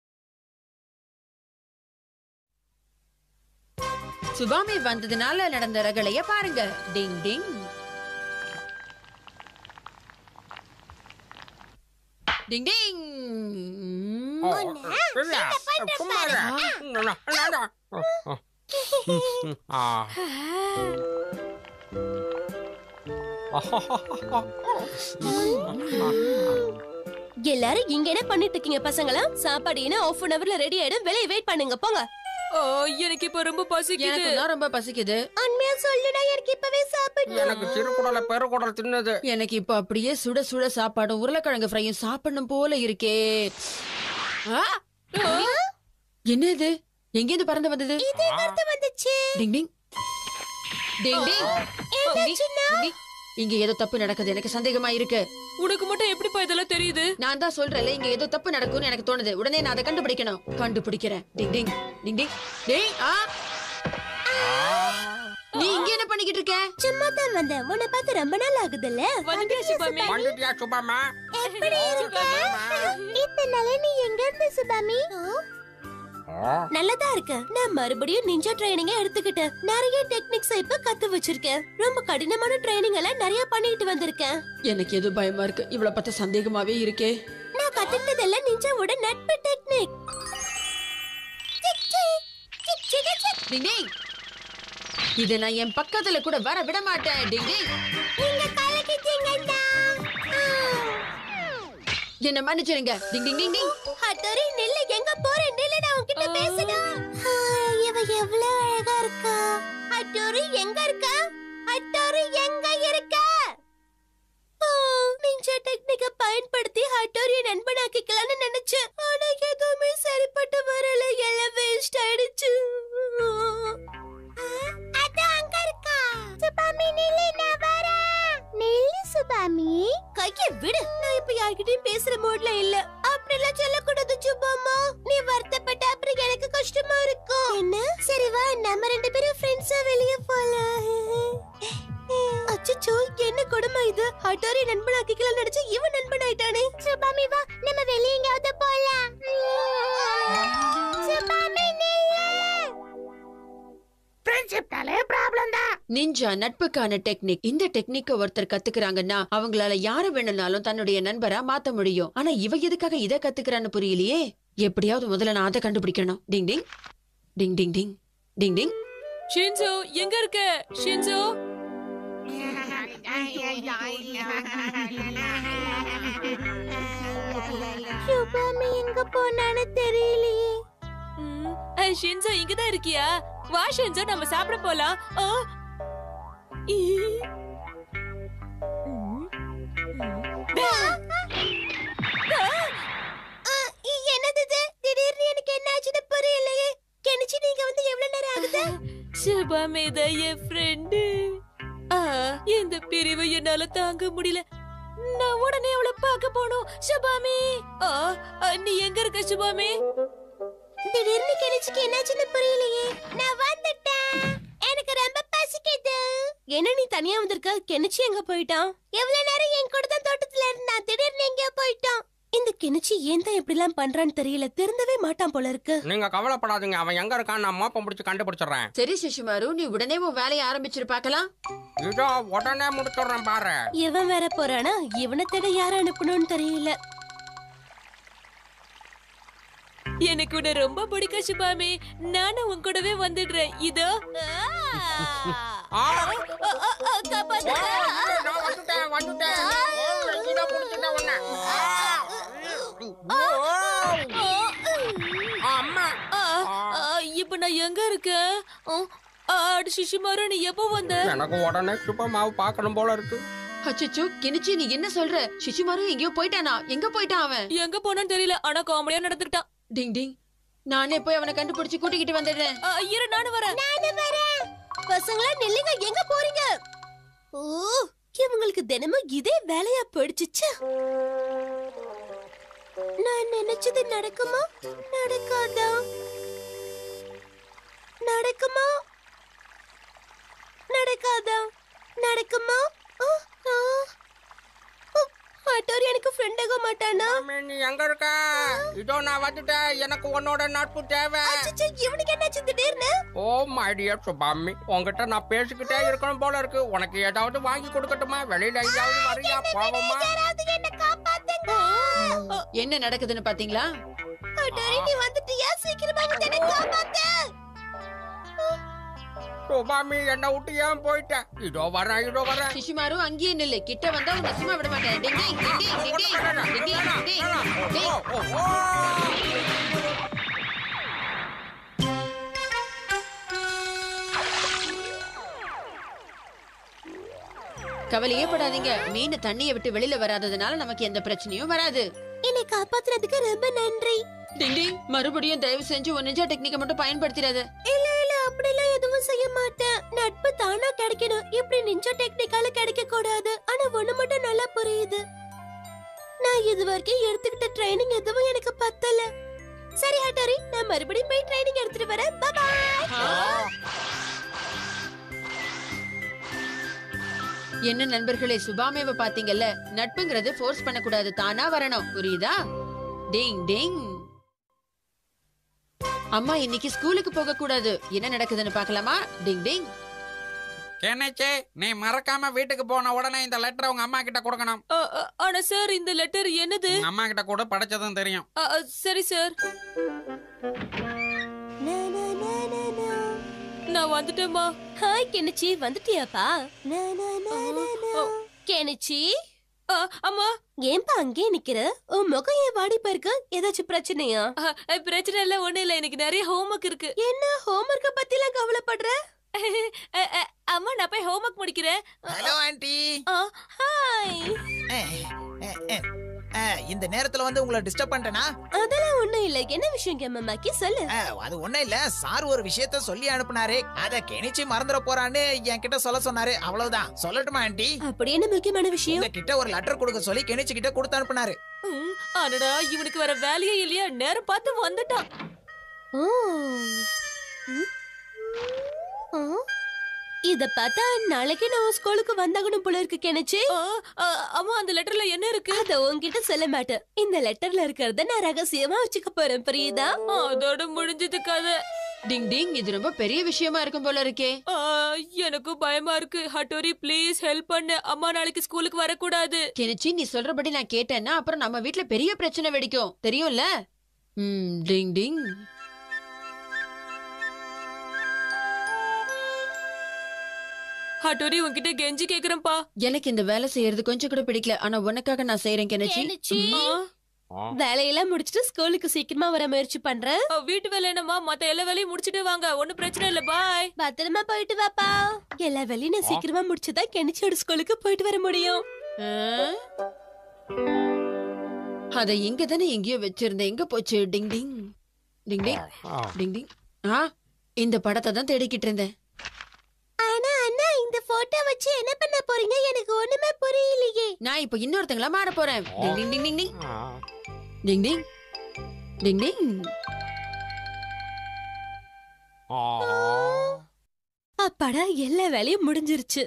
சுபாமி வந்ததுனால நடந்த ரகளைய பாருங்க. டிங் டிங். டிங் டிங். இல்ல, சும்மா இரு. நா, நா, நா. ஆ. எல்லாரும் இங்க என்ன பண்ணிட்டு இருக்கீங்க பசங்களா? சாப்பாடு என்ன ஆஃப் அன் அவர்ல ரெடி ஆயிடும். வெளியே வெயிட் பண்ணுங்க, போங்க. ஓ, எனக்கு இப்ப ரொம்ப பசிக்குது. எனக்கு தான் ரொம்ப பசிக்குது. அண்ணா உண்மையா சொல்லுடா, எனக்கு இப்பவே சாப்பிடணும். எனக்கு சிறு குடல பெரு குடல் தின்னது. எனக்கு இப்ப அப்படியே சுட சுட சாப்பாடும் உருளைக்கிழங்கு ஃப்ரையும் சாப்பிடணும் போல இருக்கே. என்ன இது? எங்கேருந்து பறந்து வந்தது? இது எங்க வந்துச்சு? டிங் டிங் டிங் டிங். என்னாச்சுன்னா? இங்க ஏதோ தப்பு நடக்குது, எனக்கு சந்தேகமா இருக்கு. உனக்கு மட்டும் எப்படிப்பா இதெல்லாம் தெரியுது? நான் தான் சொல்றேன்ல, இங்க ஏதோ தப்பு நடக்கும்னு எனக்கு தோணுது. உடனே நான் அதை கண்டுபிடிக்கணும். கண்டுபிடிக்கிறேன். டிங் டிங் டிங் டிங் டேய். ஆ நீ இங்க என்ன பண்ணிக்கிட்டு இருக்க? சும்மா தான் வந்தேன். உன்னை பார்த்து ரொம்ப நாள் ஆகுதுல்ல. வந்துட்டியா சுபாமி? வந்துட்டியா சுபாமா? எப்படி இருக்க? இத்தனை நாளா நீ எங்க இருந்த சுபாமி? நல்லதா இருக்கு. நான் மறுபடியும் நிஞ்சா ட்ரைனிங் எடுத்துக்கிட்டேன். நிறைய டெக்னிக்ஸ் இப்ப கத்து வச்சிருக்கேன். ரொம்ப கடினமான ட்ரைனிங் எல்லாம் நிறைய பண்ணிட்டு வந்திருக்கேன். எனக்கு எது பயமா இருக்கு. இவ்வளவு பார்த்தா சந்தேகமாவே இருக்கே. நான் கத்துக்கிட்டதெல்லாம் நிஞ்சாவோட நட்பு டெக்னிக். டிங் டிங். இத நான் என் பக்கத்துல கூட வர விட மாட்டேன். டிங் டிங். நீங்க கலக்கிட்டீங்கடா. என்ன மன்னிச்சிடுங்க. டிங் டிங் டிங் டிங். ஹட்டோரி நில்லு, எங்க போற? நில்லு, நான் உன்கிட்ட பேசணும். இவ எவ்வளவு அழகா இருக்கா. ஹட்டோரி எங்க இருக்கா? ஹட்டோரி எங்க இருக்கா? நிஞ்சா டெக்னிக்க பயன்படுத்தி ஹட்டோரியை நண்பனாக்கிக்கலாம்னு நினைச்சேன். ஆனா எதுவுமே சரிப்பட்டு வரல. எல்லாம் வேஸ்ட் ஆயிடுச்சு. அது அங்க இருக்கா. சுபாமி நில்லு, நான் வரேன். நில்லு சுபாமி. கையை விடு. நான் இப்ப யார்கிட்டயும் பேசுற மூட்ல இல்ல. அப்படிலாம் சொல்லக்கூடாது சுபாமா. நீ வருத்தப்பட்ட அப்புறம் எனக்கு கஷ்டமா இருக்கும். என்ன? சரி வா, நம்ம ரெண்டு பேரும் ஃப்ரெண்ட்ஸா வெளிய போலாம். அச்சச்சோ, என்ன கொடுமை இது. ஹட்டோரி நண்பனாக்கிக்கலாம் நினைச்சு இவன் நண்பன் ஆயிட்டானே. சுபாமி வா, நம்ம வெளிய எங்கயாவது போலாம். சுபாமி நில்லு. ஃப்ரெண்ட்ஷிப்னாலே ப்ராப்ளம் தான். நிஞ்சா நட்புக்கான டெக்னிக். இந்த டெக்னிக்க ஒருத்தர் கத்துக்கிறாங்கன்னா அவங்களால யார வேணும்னாலும் தன்னுடைய நண்பரா மாத்த முடியும். ஆனா இவ எதுக்காக இத கத்துக்கிறான்னு புரியலையே. எப்படியாவது முதல்ல நான் அதை கண்டுபிடிக்கணும். டிங் ding ding ding ding ding டிங். ஷின்சோ எங்க இருக்க? ஷின்சோ சுபாமி எங்க போனான்னு தெரியலையே. ஷின்சோ இங்கதான் இருக்கியா? வா ஷின்சோ, நம்ம சாப்பிட போலாம். ஓ என்னது இது? திடீர்னு எனக்கு என்ன ஆச்சுன்னு புரியலையே. கெனிச்சி, நீங்க வந்து எவ்வளவு நேரம் ஆகுது? சுபாமி தான் என் ஃப்ரெண்டு. இந்த பிரிவு என்னால தாங்க முடியல. நான் உடனே அவளை பார்க்க போனோம். சுபாமி, நீ எங்க இருக்க சுபாமி? திடீர்னு கெனிச்சிக்கு என்னாச்சுன்னு புரியலையே. நான் வந்துட்டேன். எனக்கு ரொம்ப பசிக்குது. என்ன நீ தனியா வந்திருக்க? கெனிச்சி எங்க போயிட்டான்? எவ்வளவு நேரம் என் கூட தான் தோட்டத்துல இருந்தா, திடீர்னு எங்க போயிட்டான்? இந்த கெனிச்சி ஏன் தான் இப்படி எல்லாம் பண்றான்னு தெரியல. திருந்தவே மாட்டான் போல இருக்கு. நீங்க கவலைப்படாதீங்க, அவன் எங்க இருக்கான் நான் மோப்பம் பிடிச்சு கண்டுபிடிச்சிடுறேன். சரி சிஷுமாரு, நீ உடனே உன் வேலையை ஆரம்பிச்சிரு பார்க்கலாம். இதோ உடனே முடிச்சிடுறேன் பாரு. இவன் வேற போறானா? இவனை தேட யார அனுப்பணும்னு தெரியல. எனக்கு உன்னை ரொம்ப பிடிக்கும் சுபாமி. நானும் உன் கூடவே வந்துடுறேன். இதோ வந்துட்டேன் வந்துட்டேன். இப்ப நான் எங்க இருக்கேன்? சிஷுமாரு, நீ எப்போ வந்த? எனக்கு உடனே சுபமாவு பார்க்கணும் போல இருக்கு. அச்சச்சோ, கெனிச்சி நீ என்ன சொல்ற? சிஷுமாரு எங்கேயோ போயிட்டானா? எங்க போயிட்டான் அவன்? எங்க போனான்னு தெரியல, ஆனா காமெடியா நடந்துட்டான். டிங் டிங். நானே போய் அவனை கண்டுபிடிச்சு கூட்டிக்கிட்டு வந்துடுறேன். இரு, நானும் வரேன். நானும் வரேன். பசங்களா நில்லுங்க, எங்க போறீங்க? ஓ, இவங்களுக்கு தினமும் இதே வேலையா போயிடுச்சு. நான் நினைச்சது நடக்குமா? நடக்காதா? நடக்குமா? நடக்காதா? நடக்குமா? ஹட்டோரி எனக்கு ஃப்ரெண்ட் ஆக மாட்டானா? நீ எங்க இருக்க? இதோ நான் வந்துட்டேன். எனக்கு உன்னோட நட்பு தேவை. அச்சச்சோ, இவனுக்கு என்னாச்சு திடீர்னு? ஓ மை டியர் சுபாமி, உன்கிட்ட நான் பேசிக்கிட்டே இருக்கணும் போல இருக்கு. உனக்கு ஏதாவது வாங்கி கொடுக்கட்டுமா? வெளியில எங்கேயாவது வரியா? போவோமா? என்ன காப்பாத்துங்க. என்ன நடக்குதுன்னு பாத்தீங்களா? ஹட்டோரி நீ வந்துட்டியா? சீக்கிரமா வந்து என்ன காப்பாத்து. சுபாமி, என்ன விட்டு ஏன் போயிட்ட? இதோ வரேன் இதோ வரேன். சிஷுமாரு அங்கேயே நில்லு. கிட்ட வந்தா உன்னை சும்மா விட மாட்டேன். டிங் ding ding ding ding ding ding ding டிங். கவலையே படாதீங்க. மீன் தண்ணியை விட்டு வெளியில வராததுனால நமக்கு எந்த பிரச்சனையும் வராது. என்னை காப்பாத்துறதுக்கு ரொம்ப நன்றி. டிங்டி, மறுபடியும் தயவு செஞ்சு ஒரு நிஞ்சா டெக்னிக்கை மட்டும் பயன்படுத்திடாத. இல்ல இல்ல அப்படிலாம் எதுவும் செய்ய மாட்டேன். நட்பு தானா கிடைக்கணும். இப்படி நிஞ்சா டெக்னிக்கால கிடைக்க கூடாது. ஆனா ஒண்ணு மட்டும் நல்லா புரியுது. நான் இது வரைக்கும் எடுத்துக்கிட்ட ட்ரைனிங் எதுவும் எனக்கு பத்தல. சரி ஹட்டோரி, நான் மறுபடியும் போய் ட்ரைனிங் எடுத்துட்டு வரேன். Bye bye. என்ன நண்பர்களே, சுபாமேவ பாத்தீங்கல்ல? நட்புங்கிறது ஃபோர்ஸ் பண்ண கூடாது, தானா வரணும். புரியுதா? டிங் டிங். அம்மா இன்னைக்கு ஸ்கூலுக்கு போக கூடாது. என்ன நடக்குதுன்னு பார்க்கலாமா? டிங் டிங். கெனிச்சி, நீ மறக்காம வீட்டுக்கு போன உடனே இந்த லெட்டரை உங்க அம்மா கிட்ட கொடுக்கணும். ஆனா சார், இந்த லெட்டர் என்னது? உங்க அம்மா கிட்ட கூட படிச்சதும் தெரியும். சரி சார், நான் வந்துட்டேம்மா. ஹாய் கெனிச்சி, வந்துட்டியாப்பா? கெனிச்சி, அம்மா ஏன்பா அங்கே நிக்கிற? உன் முகம் ஏன் வாடி போயிருக்கு? ஏதாச்சும் பிரச்சனையா? பிரச்சனை இல்ல, ஒண்ணு இல்ல. எனக்கு நிறைய ஹோம்வொர்க் இருக்கு. என்ன ஹோம்வொர்க்க பத்தி எல்லாம் கவலைப்படுற? அம்மா, நான் போய் ஹோம்வொர்க் முடிக்கிறேன். Hello aunty. ஹாய். இந்த நேரத்துல வந்து உங்களை டிஸ்டர்ப் பண்ணிட்டேனா? அதெல்லாம் ஒண்ணும் இல்ல. என்ன விஷயம் கேமமாக்கி சொல்லு. அது ஒண்ணும் இல்ல, சார் ஒரு விஷயத்த சொல்லி அனுப்புனாரு. அத கெனிச்சி மறந்துட போறான்னு என்கிட்ட சொல்ல சொன்னாரு. அவ்வளவுதான். சொல்லட்டுமா ஆண்டி? அப்படி என்ன முக்கியமான விஷயம்? உங்க கிட்ட ஒரு லெட்டர் கொடுக்க சொல்லி கெனிச்சி கிட்ட கொடுத்து அனுப்புனாரு. அடடா, இவனுக்கு வர வேலையே இல்லையா? நேரம் பார்த்து வந்துட்டான். இத பார்த்தா நாளைக்கு நான் ஸ்கூலுக்கு வந்தாகணும் போல இருக்கு கெனிச்சி. அம்மா, அந்த லெட்டர்ல என்ன இருக்கு? அத உன்கிட்ட சொல்ல மாட்டேன். இந்த லெட்டர்ல இருக்கிறத நான் ரகசியமா வச்சுக்க போறேன். புரியுதா? அதோட முடிஞ்சது கதை. டிங் டிங், இது ரொம்ப பெரிய விஷயமா இருக்கும் போல இருக்கே. எனக்கும் பயமா இருக்கு. ஹட்டோரி, ப்ளீஸ் ஹெல்ப் பண்ணு. அம்மா நாளைக்கு ஸ்கூலுக்கு வரக்கூடாது. கெனிச்சி, நீ சொல்றபடி நான் கேட்டேன்னா அப்புறம் நம்ம வீட்ல பெரிய பிரச்சனை வெடிக்கும், தெரியும்ல? ம், டிங் டிங். ஹட்டோரி, உன்கிட்ட கெஞ்சி கேக்குறேன்ப்பா. எனக்கு இந்த வேலை செய்யறது கொஞ்சம் கூட பிடிக்கல. ஆனா உனக்காக நான் செய்யறேன் கெனிச்சி. வேலையெல்லாம் முடிச்சிட்டு ஸ்கூலுக்கு சீக்கிரமா வர முயற்சி பண்றேன். வீட்டு வேலை என்னமா? மத்த எல்லா வேலையும் முடிச்சிட்டு வாங்க. ஒன்னும் பிரச்சனை இல்ல. பாய். பத்திரமா போயிட்டு வாப்பா. எல்லா வேலையும் நான் சீக்கிரமா முடிச்சுதான் கெனிச்சியோட ஸ்கூலுக்கு போயிட்டு வர முடியும். அத இங்க தானே எங்கேயோ வச்சிருந்தேன். எங்க போச்சு? டிங் ding ding ding ding ding. ஆ, இந்த படத்தை தான் தேடிக்கிட்டு இருந்தேன். ஆனா அண்ணா, இந்த போட்டோ வச்சு என்ன பண்ண போறீங்க? எனக்கு ஒண்ணுமே புரியலையே. நான் இப்ப இன்னொருத்தங்களா மாற போறேன். டிங் ding ding ding ding ding ding ding டிங். அப்பாடா, எல்லா வேலையும் முடிஞ்சிருச்சு.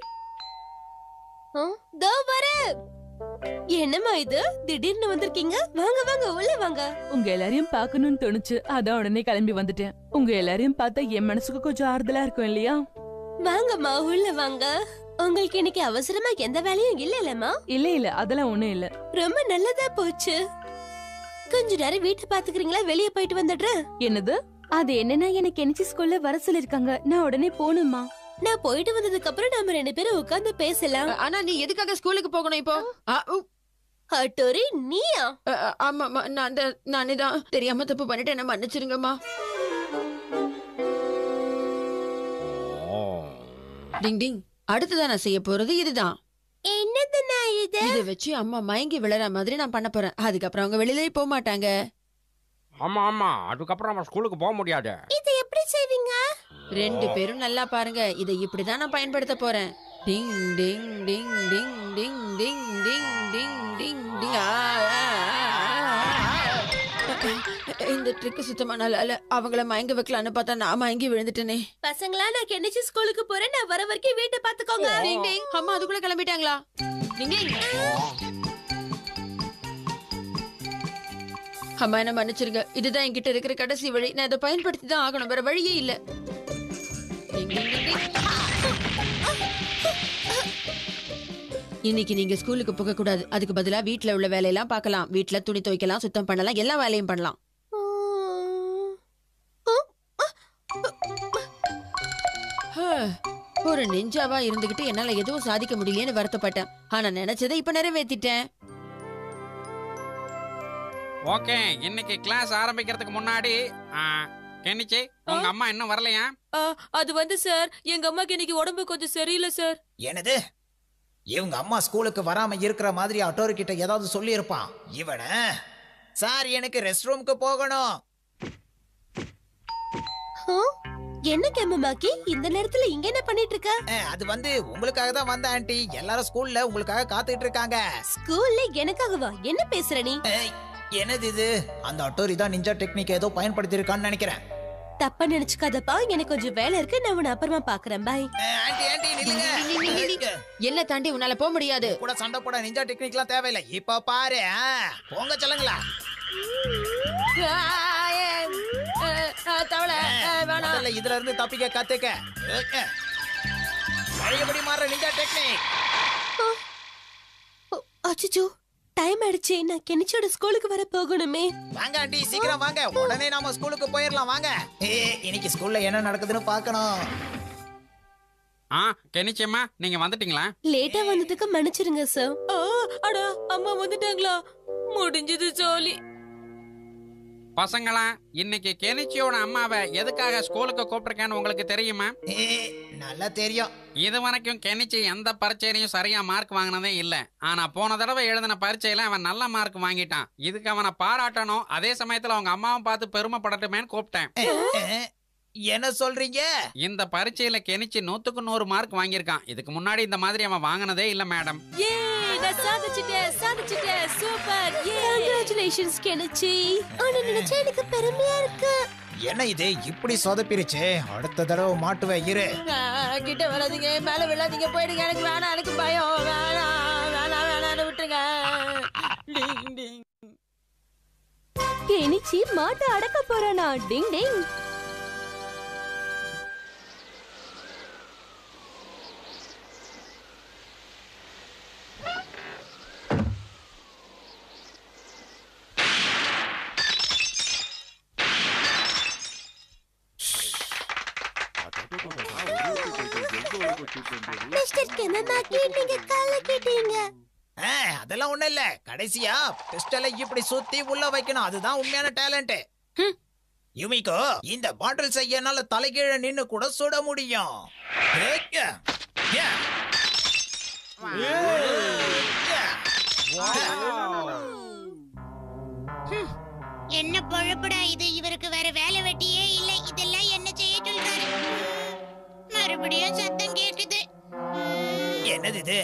தோ வரேன். என்னம்மா இது? திடீர்னு வந்திருக்கீங்க? வாங்க வாங்க, உள்ள வாங்க. உங்க எல்லாரையும் பார்க்கணும்னு தோணுச்சு, அதான் உடனே கிளம்பி வந்துட்டேன். உங்க எல்லாரையும் பார்த்தா என் மனசுக்கு கொஞ்சம் ஆறுதலா இருக்கும் இல்லையா? வாங்கம்மா, உள்ள வாங்க. உங்களுக்கு இன்னைக்கு அவசரமா எந்த வேலையும் இல்ல இல்லம்மா? இல்ல இல்ல, அதெல்லாம் ஒண்ணும் இல்ல. ரொம்ப நல்லதா போச்சு. கொஞ்ச நேரம் வீட்டை பாத்துக்கிறீங்களா? வெளியே போயிட்டு வந்துடுறேன். என்னது? அது என்னன்னா, எனக்கு என்சி ஸ்கூல்ல வர சொல்லிருக்காங்க. நான் உடனே போகணுமா? நான் போயிட்டு வந்ததுக்கு அப்புறம் நாம ரெண்டு பேரும் உட்கார்ந்து பேசலாம். ஆனா நீ எதுக்காக ஸ்கூலுக்கு போகணும் இப்போ? ஹட்டோரி, நீயா? ஆமா, நான் நானே தான் தெரியாம தப்பு பண்ணிட்டேன். என்ன மன்னிச்சிருங்கம்மா. டிங் டிங், அடுத்ததான் நான் செய்ய போறது இதுதான். என்னதுன்னா இது? இத வச்சு அம்மா மயங்கி விழற மாதிரி நான் பண்ண போறேன். அதுக்கப்புறம் அவங்க வெளியிலே போக மாட்டாங்க. ஆமா ஆமா, அதுக்கப்புறம் நம்ம ஸ்கூலுக்கு போக முடியாது. இது எப்படி செய்வீங்க? ரெண்டு பேரும் நல்லா பாருங்க. இதை இப்படிதான் நான் பயன்படுத்த போறேன். டிங் ding ding ding ding ding ding ding ding டிங். இந்த ட்ரிக் சுத்தமா நல்லா இல்ல. அவங்கள மயங்க வைக்கலான்னு பார்த்தா நான் மயங்கி விழுந்துட்டேனே. பசங்களா, நான் கெனிச்சி ஸ்கூலுக்கு போறேன். நான் வர வரைக்கும் வீட்டை பாத்துக்கோங்க. டிங் டிங். அம்மா அதுக்குள்ள கிளம்பிட்டாங்களா? டிங் டிங். அம்மா என்ன மன்னிச்சிருங்க. இதுதான் என்கிட்ட இருக்கிற கடைசி வழி. நான் இதை பயன்படுத்தி தான் ஆகணும். வேற வழியே இல்ல. இன்னைக்கு நீங்க ஸ்கூலுக்கு போக கூடாது. அதுக்கு பதிலா வீட்டுல உள்ள வேலையெல்லாம் பார்க்கலாம். வீட்டுல துணி துவைக்கலாம், சுத்தம் பண்ணலாம், எல்லா வேலையும் பண்ணலாம். ஒரு நெஞ்சாவா இருந்துகிட்டு என்னால எதுவும் சாதிக்க முடியலன்னு வருத்தப்பட்டேன். ஆனா நினைச்சதை இப்ப நிறைவேற்றிட்டேன். ஓகே, இன்னைக்கு கிளாஸ் ஆரம்பிக்கிறதுக்கு முன்னாடி கெனிச்சி, உங்க அம்மா இன்னும் வரலையா? அது வந்து சார், எங்க அம்மாக்கு இன்னைக்கு உடம்பு கொஞ்சம் சரியில்லை சார். என்னது? இவங்க அம்மா ஸ்கூலுக்கு வராம இருக்கிற மாதிரி அட்டோரி கிட்ட ஏதாவது சொல்லி இருப்பான். இவன சார் எனக்கு ரெஸ்ட் ரூமுக்கு போகணும். என்ன கெமமாக்கி இந்த நேரத்துல இங்க என்ன பண்ணிட்டு இருக்க? அது வந்து உங்களுக்காக தான் வந்த ஆண்டி. எல்லாரும் ஸ்கூல்ல உங்களுக்காக காத்துட்டு இருக்காங்க. ஸ்கூல்ல எனக்காகவா? என்ன பேசுற நீ? என்னது இது? அந்த அட்டோரி தான் நிஞ்சா டெக்னிக் ஏதோ பயன்படுத்தி இருக்கான்னு நினைக்கிறேன். தப்பா நினைச்சுக்காதப்பா, எனக்கு கொஞ்சம் வேலை இருக்கு, நான் உன்னை அப்புறமா பாக்குறேன். பை. ஆண்டி ஆண்டி நில்லுங்க. என்ன தாண்டி உன்னால போக முடியாது. கூட சண்டை போட நிஞ்சா டெக்னிக்லாம் தேவையில்லை. இப்ப பாரு, போங்க சொல்லுங்களா. இதுல இருந்து தப்பிக்க கத்துக்க. பழையபடி மாற நிஞ்சா டெக்னிக். அச்சச்சோ, டைம் ஆயிடுச்சு. நான் கெனிச்சியோட ஸ்கூலுக்கு வர போகணுமே. வாங்க ஆண்டி, சீக்கிரம் வாங்க. உடனே நாம ஸ்கூலுக்கு போயிடலாம். வாங்க. இன்னைக்கு ஸ்கூல்ல என்ன நடக்குதுன்னு பார்க்கணும். ஆ கெனிச்சியம்மா, நீங்க வந்துட்டீங்களா? லேட்டா வந்ததுக்கு மன்னிச்சிருங்க சார். அடா, அம்மா வந்துட்டாங்களா? முடிஞ்சது ஜோலி. பசங்களா, இன்னைக்கு கெனிச்சியோட அம்மாவை எதுக்காக ஸ்கூலுக்கு கூப்பிட்டிருக்கேன்னு உங்களுக்கு தெரியுமா? நல்லா தெரியும். இது வரைக்கும் கெனிச்சி எந்த பரீட்சையிலையும் சரியா மார்க் வாங்கினதே இல்ல. ஆனா போன தடவை எழுதின பரீட்சையில அவன் நல்ல மார்க் வாங்கிட்டான். இதுக்கு அவனை பாராட்டணும், அதே சமயத்துல அவங்க அம்மாவும் பார்த்து பெருமைப்படட்டுமேன்னு கூப்பிட்டேன். என்ன சொல்றீங்க? இந்த பரீட்சையில கெனிச்சி நூத்துக்கு நூறு மார்க் வாங்கியிருக்கான். இதுக்கு முன்னாடி இந்த மாதிரி அவன் வாங்கினதே இல்ல மேடம். ஏ, நான் சாதிச்சிட்டேன், சாதிச்சிட்டேன். சூப்பர். ஏ, கங்க்ராச்சுலேஷன்ஸ் கெனிச்சி. ஆனா நினைச்சா எனக்கு பெருமையா இருக்கு. என்ன இது இப்படி சொதப்பிருச்சு? அடுத்த தடவை மாட்டுவே இரு. கிட்ட வராதீங்க, மேல விழாதீங்க, போயிடுங்க. எனக்கு வேணாம், எனக்கு பயம். வேணாம் வேணாம் வேணாம் விட்டுருங்க. கெனிச்சி மாட்ட அடக்க போறானா? டிங் டிங். மிஸ்டர் கெமமாக்கி, நீங்க கால கேட்டீங்க. அதெல்லாம் ஒண்ணு இல்ல. கடைசியா பிஸ்டலை இப்படி சுத்தி உள்ள வைக்கணும். அதுதான் உண்மையான டேலண்ட். யுமிகோ, இந்த பாட்டில் செய்ய என்னால தலைகீழ நின்னு கூட சுட முடியும். என்ன பொழப்புடா இது? இவருக்கு வேற வேலை வெட்டியே இல்லை. இதெல்லாம் என்ன செய்ய சொல்றாரு? மறுபடியும் சத்தம் கேக்குது. என்னது இது?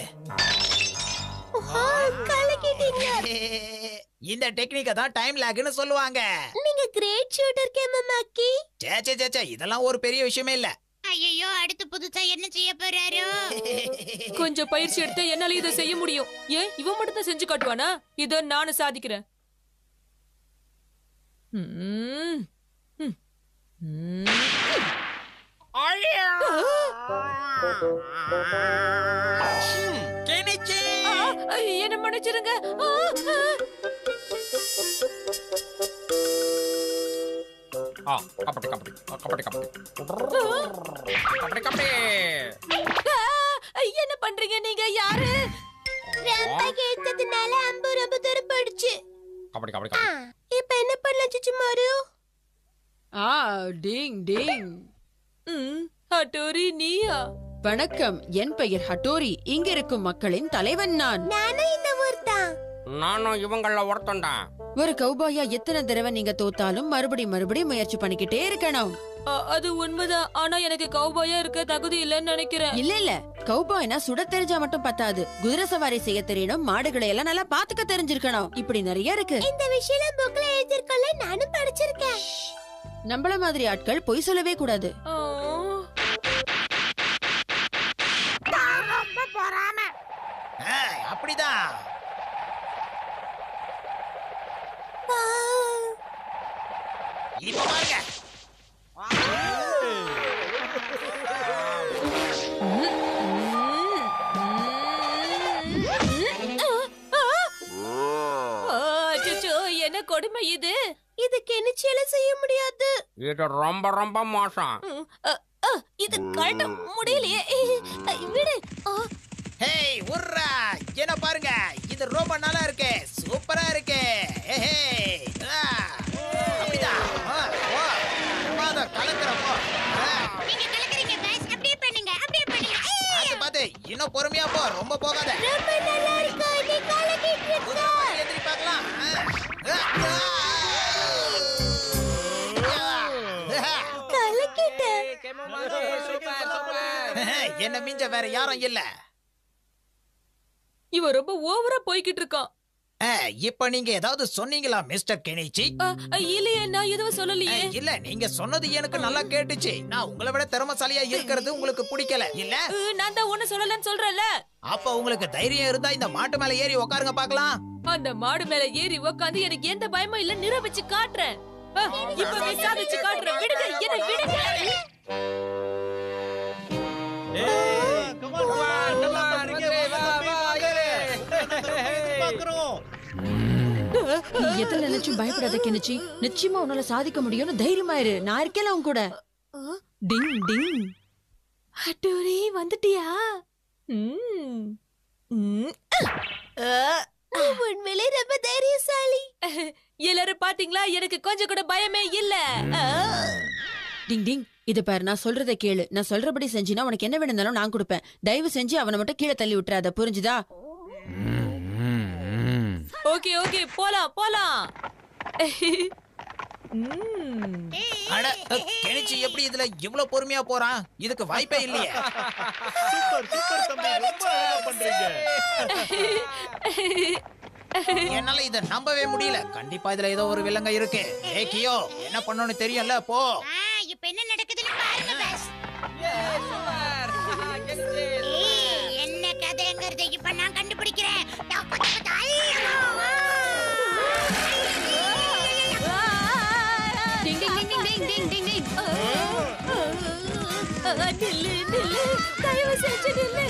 இந்த டெக்னிக்க தான் டைம் லாக்னு சொல்லுவாங்க. நீங்க கிரேட் ஷூட்டர் கெமமாக்கி. சே சே சே சே, இதெல்லாம் ஒரு பெரிய விஷயமே இல்ல. ஐயோ, அடுத்து புதுசா என்ன செய்ய போறாரோ? கொஞ்சம் பயிற்சி எடுத்து என்னால இதை செய்ய முடியும். ஏன் இவன் மட்டும் தான் செஞ்சு காட்டுவானா? இத நானும் சாதிக்கிறேன். ம். ம். ம். கெனிச்சி, என்ன மன்னிச்சிருங்க. ஆ கபடி கபடி கபடி கபடி கபடி கபடி. என்ன பண்றீங்க நீங்க? யாரு? ரம்பா கேட்டதுனால அம்பு ரொம்ப தூரம் போயிடுச்சு. கபடி கபடி கபடி. இப்போ என்ன பண்ணலாம் சிச்சுமாரு? ஆ டிங் டிங். ம், ஹட்டோரி நீயா? வணக்கம், என் பெயர் ஹட்டோரி. இங்க இருக்கும் மக்களின் தலைவன் நான். நானும் இந்த ஊர் தான். நானும் இவங்கள ஒருத்தன்டா. ஒரு கௌபாயா எத்தனை தடவை நீங்க தோத்தாலும் மறுபடி மறுபடி முயற்சி பண்ணிக்கிட்டே இருக்கணும். அது உண்மைதான். ஆனா எனக்கு கௌபாயா இருக்க தகுதி இல்லைன்னு நினைக்கிறேன். இல்ல இல்ல, கௌபாய்னா சுட தெரிஞ்சா மட்டும் பத்தாது. குதிரை சவாரி செய்ய தெரியணும், மாடுகளை எல்லாம் நல்லா பாத்துக்க தெரிஞ்சிருக்கணும். இப்படி நிறைய இருக்கு. இந்த விஷயம் புக்ல எழுதிருக்கல, நானும் படிச்சிருக்கேன். நம்மள மாதிரி ஆட்கள் பொய் சொல்லவே கூடாது. ரொம்ப பொறாம. அப்படிதான். இப்ப பாருங்க. என்ன கொடுமை இது? இது கெனிச்சியால செய்ய முடியாது. இது ரொம்ப ரொம்ப மோசம். இது கழட்ட முடியலையே. விடு. ஹேய் உர்ரா, என்ன பாருங்க, இது ரொம்ப நல்லா இருக்கு. சூப்பரா இருக்கு. அப்படிதான். மாத கலக்குறப்போ நீங்க கலக்குறீங்க பாஸ். அப்படியே பண்ணுங்க, அப்படியே பண்ணுங்க. பாத்து பாத்து, இன்னும் பொறுமையா போ, ரொம்ப போகாத. என்ன மிஞ்ச வேற யாரும் இல்ல. இவன் ரொம்ப ஓவரா போய்கிட்டு இருக்கான். இப்ப நீங்க ஏதாவது சொன்னீங்களா மிஸ்டர் கெனிச்சி? இல்லையே, நான் எதுவும் சொல்லலையே. இல்ல, நீங்க சொன்னது எனக்கு நல்லா கேட்டுச்சு. நான் உங்களை விட திறமைசாலியா இருக்கிறது உங்களுக்கு பிடிக்கல இல்ல? நான் தான் ஒண்ணு சொல்லலன்னு சொல்றேன்ல. அப்ப உங்களுக்கு தைரியம் இருந்தா இந்த மாட்டு மேல ஏறி உட்காருங்க பாக்கலாம். அந்த மாடு மேல ஏறி உட்காந்து எனக்கு எந்த பயமும் இல்ல நிரூபிச்சு காட்டுறேன். இப்பவே சாதிச்சு காட்டுறேன். விடுங்க, என்ன விடுங்க. நீ எத்தனை நினைச்சும் பயப்படாத கெனிச்சி. நிச்சயமா உன்னால சாதிக்க முடியும்னு தைரியமா இரு. நான் இருக்கேன் உன் கூட. டிங் டிங். ஹட்டோரி வந்துட்டியா? உண்மையிலே ரொம்ப தைரியசாலி. எல்லாரும் பாத்தீங்களா, எனக்கு கொஞ்சம் கூட பயமே இல்ல. டிங் டிங். இத பாரு, நான் சொல்றத கேளு. நான் சொல்றபடி செஞ்சினா உனக்கு என்ன வேணும்னாலும் நான் கொடுப்பேன். தயவு செஞ்சு அவனை மட்டும் கீழே தள்ளி விட்டுறாத, புரிஞ்சுதா? ஓகே ஓகே, போலாம் போலாம். அட, கெனிச்சி எப்படி இதுல இவ்வளவு பொறுமையா போறான்? இதுக்கு வாய்ப்பே இல்லையே. சூப்பர் சூப்பர் தம்பி, ரொம்ப அழகா பண்றீங்க. என்னால இத நம்பவே முடியல. கண்டிப்பா இதுல ஏதோ ஒரு வில்லங்க இருக்கு. ஏய் கியோ, என்ன பண்ணனும்னு தெரியும்ல, போ. இப்ப என்ன நடக்குதுன்னு பாருங்க பாஸ். என்ன கதைங்கிறதை இப்ப நான் கண்டுபிடிக்கிறேன். டிங் ding ding ding ding ding டிங். நில்லு நில்லு, தயவு செஞ்சு நில்லு.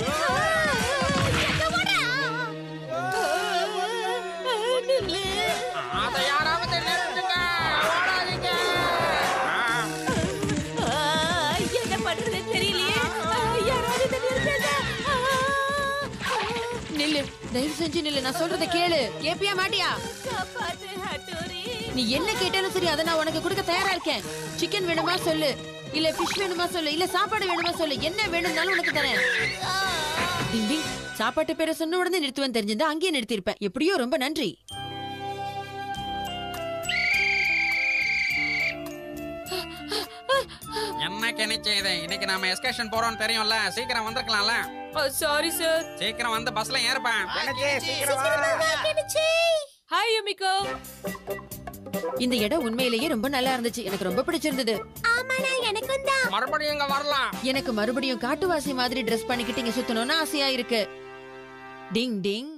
நில்லு. அதை யாராவது நிறுத்துங்க, ஓடாதீங்க. என்ன பண்றது தெரியலையே. யாராவது இதை நிறுத்துங்க. நில்லு, தயவு செஞ்சு நில்லு. நான் சொல்றத கேளு. கேப்பியா மாட்டியா? காப்பாத்து ஹட்டோரி. நீ என்ன கேட்டாலும் சரி, அதை நான் உனக்கு கொடுக்க தயாரா இருக்கேன். சிக்கன் வேணுமா சொல்லு, இல்ல ஃபிஷ் வேணுமா சொல்லு, இல்ல சாப்பாடு வேணுமா சொல்லு. என்ன வேணும்னாலும் உனக்கு தரேன். டிங் டிங். சாப்பாட்டு பேரை சொன்ன உடனே நிறுத்துவேன் தெரிஞ்சிருந்தா அங்கேயே நிறுத்திருப்பேன். எப்படியோ ரொம்ப நன்றி. என்ன கெனிச்சி இது? இன்னைக்கு நாம எஸ்கர்ஷன் போறோம்னு தெரியும்ல, சீக்கிரம் வந்திருக்கலாம்ல. Sorry sir. சீக்கிரம் வந்து பஸ்ல ஏறுப்பேன். Hi Yumiko. இந்த இடம் உண்மையிலேயே ரொம்ப நல்லா இருந்துச்சு. எனக்கு ரொம்ப பிடிச்சிருந்தது. ஆமாடா, எனக்கும் தான். மறுபடியும் இங்க வரலாம். எனக்கு மறுபடியும் காட்டுவாசி மாதிரி ட்ரெஸ் பண்ணிக்கிட்டு இங்க சுத்தணும்னு ஆசையா இருக்கு. டிங் டிங்.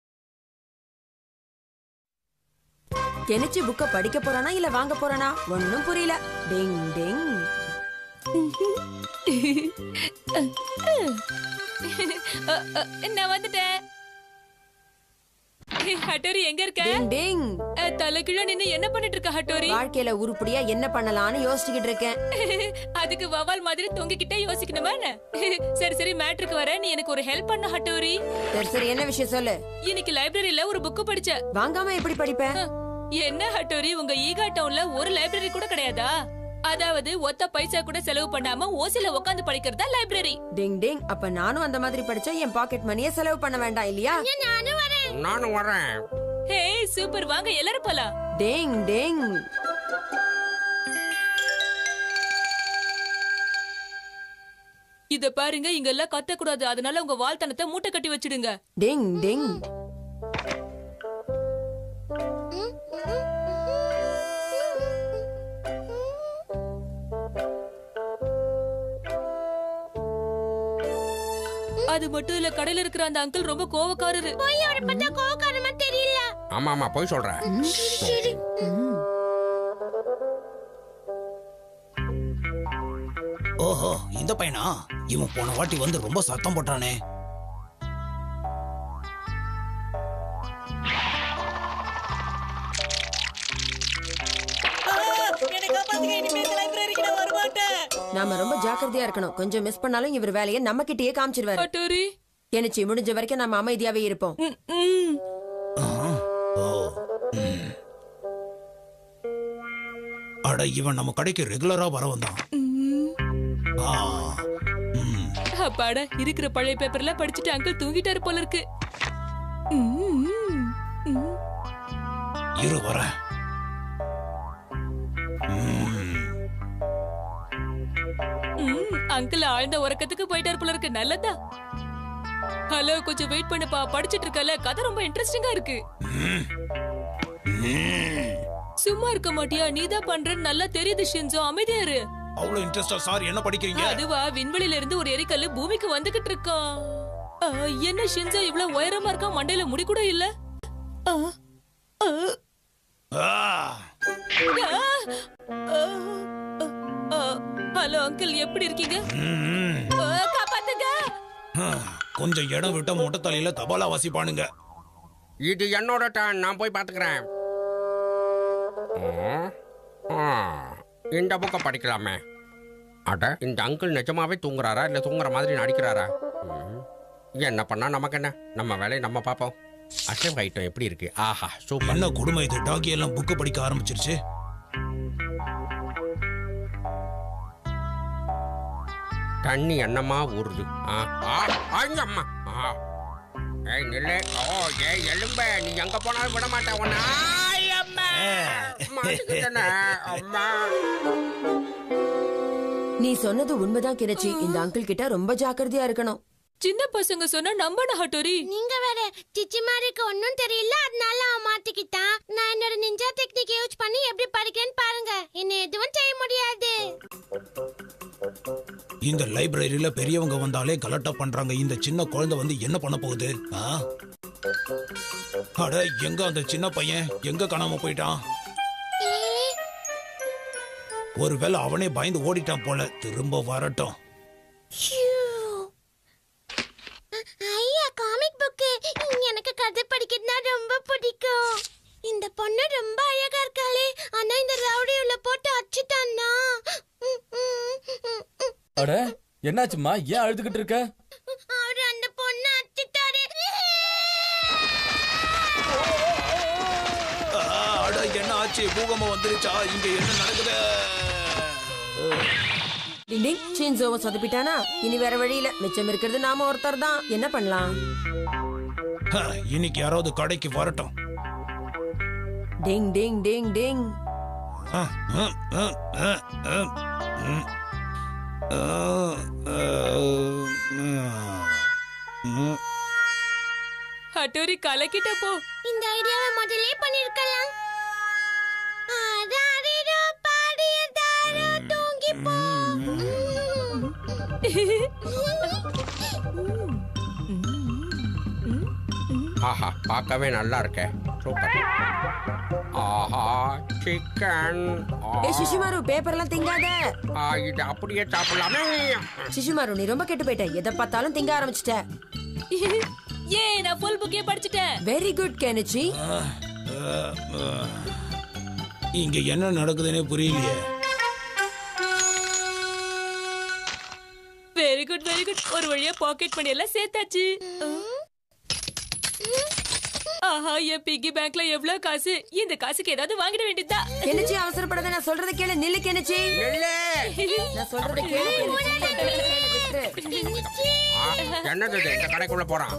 கெனிச்சி புக்க படிக்க போறானா இல்ல வாங்க போறானா ஒன்னும் புரியல. டிங் டிங். நான் வந்துட்டேன். ஹட்டோரி எங்க இருக்க? டிங் டிங். தலைகீழ நின்னு என்ன பண்ணிட்டு இருக்க ஹட்டோரி? வாழ்க்கையில உருப்படியா என்ன பண்ணலாம்னு யோசிச்சுக்கிட்டு இருக்கேன். அதுக்கு வவால் மாதிரி தொங்கிக்கிட்டே யோசிக்கணுமா? சரி சரி, மேட்ருக்கு வர. நீ எனக்கு ஒரு ஹெல்ப் பண்ண ஹட்டோரி. சரி சரி, என்ன விஷயம் சொல்லு. இன்னைக்கு லைப்ரரியில ஒரு புக் படிச்ச. வாங்காம எப்படி படிப்பேன்? என்ன ஹட்டோரி, உங்க ஈகா டவுன்ல ஒரு லைப்ரரி கூட கிடையாதா? அதாவது ஒத்த பைசா கூட செலவு பண்ணாம ஓசில உட்கார்ந்து படிக்கிறதா லைப்ரரி. டிங் டிங். அப்ப நானும் அந்த மாதிரி படிச்சா என் பாக்கெட் மணியை செலவு பண்ண வேண்டாம் இல்லையா? நானும் வரேன். நானும் வரேன். ஹே சூப்பர், வாங்க எல்லாரும் போலாம். டிங் டிங். இத பாருங்க, இங்க எல்லாம் கத்த கூடாது. அதனால உங்க வாழ்த்தனத்தை மூட்டை கட்டி வச்சிடுங்க. டிங் டிங். அது மட்டும் இல்ல, கடையில இருக்கிற அந்த அங்கிள் ரொம்ப கோவக்காரரு. போய் அவரை பார்த்தா கோவக்காரமா தெரியல. ஆமா ஆமா, போய் சொல்றேன். ஓஹோ, இந்த பையனா? இவன் போன வாட்டி வந்து ரொம்ப சத்தம் போட்டானே. நாம ரொம்ப ஜாக்கிரதையா இருக்கணும். கொஞ்சம் மிஸ் பண்ணாலும் இவர் வேலையை நம்ம கிட்டயே காமிச்சிருவாரு. கெனிச்சி, முடிஞ்ச வரைக்கும் நம்ம அமைதியாவே இருப்போம். அட, இவன் நம்ம கடைக்கு ரெகுலரா வர வந்தான். அப்பாடா, இருக்கிற பழைய பேப்பர்ல படிச்சுட்டு அங்கிள் தூங்கிட்டாரு போல இருக்கு. இரு வர. அங்கிள் ஆழ்ந்த உறக்கத்துக்கு போயிட்டாரு போல இருக்கு. நல்லதா. ஹலோ, கொஞ்சம் வெயிட் பண்ணுப்பா. படிச்சிட்டு இருக்கல, கதை ரொம்ப இன்ட்ரெஸ்டிங்கா இருக்கு. சும்மா இருக்க மாட்டியா? நீதான் பண்றன்னு நல்லா தெரியுது ஷின்சோ. அமைதியா இரு. அவ்வளவு இன்ட்ரெஸ்டா சார் என்ன படிக்கிறீங்க? அதுவா, விண்வெளியில இருந்து ஒரு எரிக்கல்லு பூமிக்கு வந்துகிட்டு இருக்கான். ஆ, என்ன ஷின்சோ இவ்வளவு உயரமா இருக்கா? மண்டையில முடி கூட இல்ல. ஆ, ஆ. ஹலோ அங்கிள், எப்படி இருக்கீங்க? காப்பாத்துங்க. கொஞ்சம் இடம் விட்ட மொட்டை தலையில தபாலா வாசிப்பானுங்க. இது என்னோட டர்ன். நான் போய் பாத்துக்கிறேன். இந்த புக்கை படிக்கலாமே. அட, இந்த அங்கிள் நிஜமாவே தூங்குறாரா இல்ல தூங்குற மாதிரி நடிக்கிறாரா? என்ன பண்ணா நமக்கு என்ன? நம்ம வேலையை நம்ம பார்ப்போம். அசைவ் ஐட்டம் எப்படி இருக்கு? ஆஹா, சூப்பர். என்ன கொடுமை இது! டாகி எல்லாம் புக்கு படிக்க ஆரம்பிச்சிருச்சு. தண்ணி என்னமா ஊறுது. அம்மா, ஏய் நில்ல. ஓ, ஏய் எலும்ப, நீ எங்க போனாலும் விட மாட்டேன் உன்னை. அம்மா, நீ சொன்னது உண்மைதான் கிரச்சி. இந்த அங்கிள் கிட்ட ரொம்ப ஜாக்கிரதையா இருக்கணும். சின்ன பசங்க சொன்னா நம்பன ஹட்டோரி. நீங்க வேற சிச்சிமாருக்கு ஒன்னும் தெரியல, அதனால அவன் மாட்டிக்கிட்டான். நான் என்னோட நிஞ்சா டெக்னிக் யூஸ் பண்ணி எப்படி படிக்கிறேன்னு பாருங்க. என்ன எதுவும் செய்ய முடியாது. இந்த லைப்ரரியில பெரியவங்க வந்தாலே கலட்டா பண்றாங்க. இந்த சின்ன குழந்தை வந்து என்ன பண்ண போகுது? அட, எங்க அந்த சின்ன பையன் எங்க காணாம போயிட்டான்? ஒருவேளை அவனே பயந்து ஓடிட்டான் போல. திரும்ப வரட்டும். ஐயா, காமிக் புக். எனக்கு கதை படிக்கிறதுனா ரொம்ப பிடிக்கும். இந்த பொண்ணு ரொம்ப அழகா இருக்காளே, ஆனா இந்த ரவுடி உள்ள போட்டு அடிச்சிட்டான்னா. அட, என்னாச்சுமா? ஏன் அழுதுகிட்டு இருக்க? அவரு அந்த பொண்ணு அடிச்சிட்டாரு. அட, என்ன ஆச்சு? பூகம்பம் வந்துருச்சா? இங்க என்ன நடக்குது? டிங், ஷின்சோவை சொதப்பிட்டானா? இனி வேற வழியில. மிச்சம் இருக்கிறது நாம ஒருத்தர் தான். என்ன பண்ணலாம்? இன்னைக்கு யாராவது கடைக்கு வரட்டும். டிங் டிங் டிங் டிங். ஹட்டோரி, கலக்கிட்ட போ. இந்த ஐடியாவை முதல்ல பண்ணிருக்கலாம். ஆடாரிரோ பாடியதாரோ தூங்கி போ. ஆஹா, பார்க்கவே நல்லா இருக்கே. சூப்பர். ஆஹா, சிக்கன். ஏ சிஷிமாரு, பேப்பர்லாம் திங்காத. இது அப்படியே சாப்பிடலாமே. சிஷிமாரு, நீ ரொம்ப கெட்டு போயிட்ட. எதை பார்த்தாலும் திங்க ஆரம்பிச்சிட்ட. ஏ, நான் ஃபுல் புக்கே படிச்சிட்டேன். Very good Kenichi. இங்க என்ன நடக்குதுன்னே புரியலையே. Very good, very good. ஒரு வழியா பாக்கெட் மணி எல்லாம் சேர்த்தாச்சு. ஆஹா, என் பிக்கி பேங்க்ல எவ்வளவு காசு. இந்த காசுக்கு ஏதாவது வாங்கிட வேண்டியதா. கெனிச்சி, அவசரப்படாத. நான் சொல்றத கேளு. நில்லு கெனிச்சி. நான் சொல்றத கேளு. என்னது இந்த கடைக்குள்ள போறான்?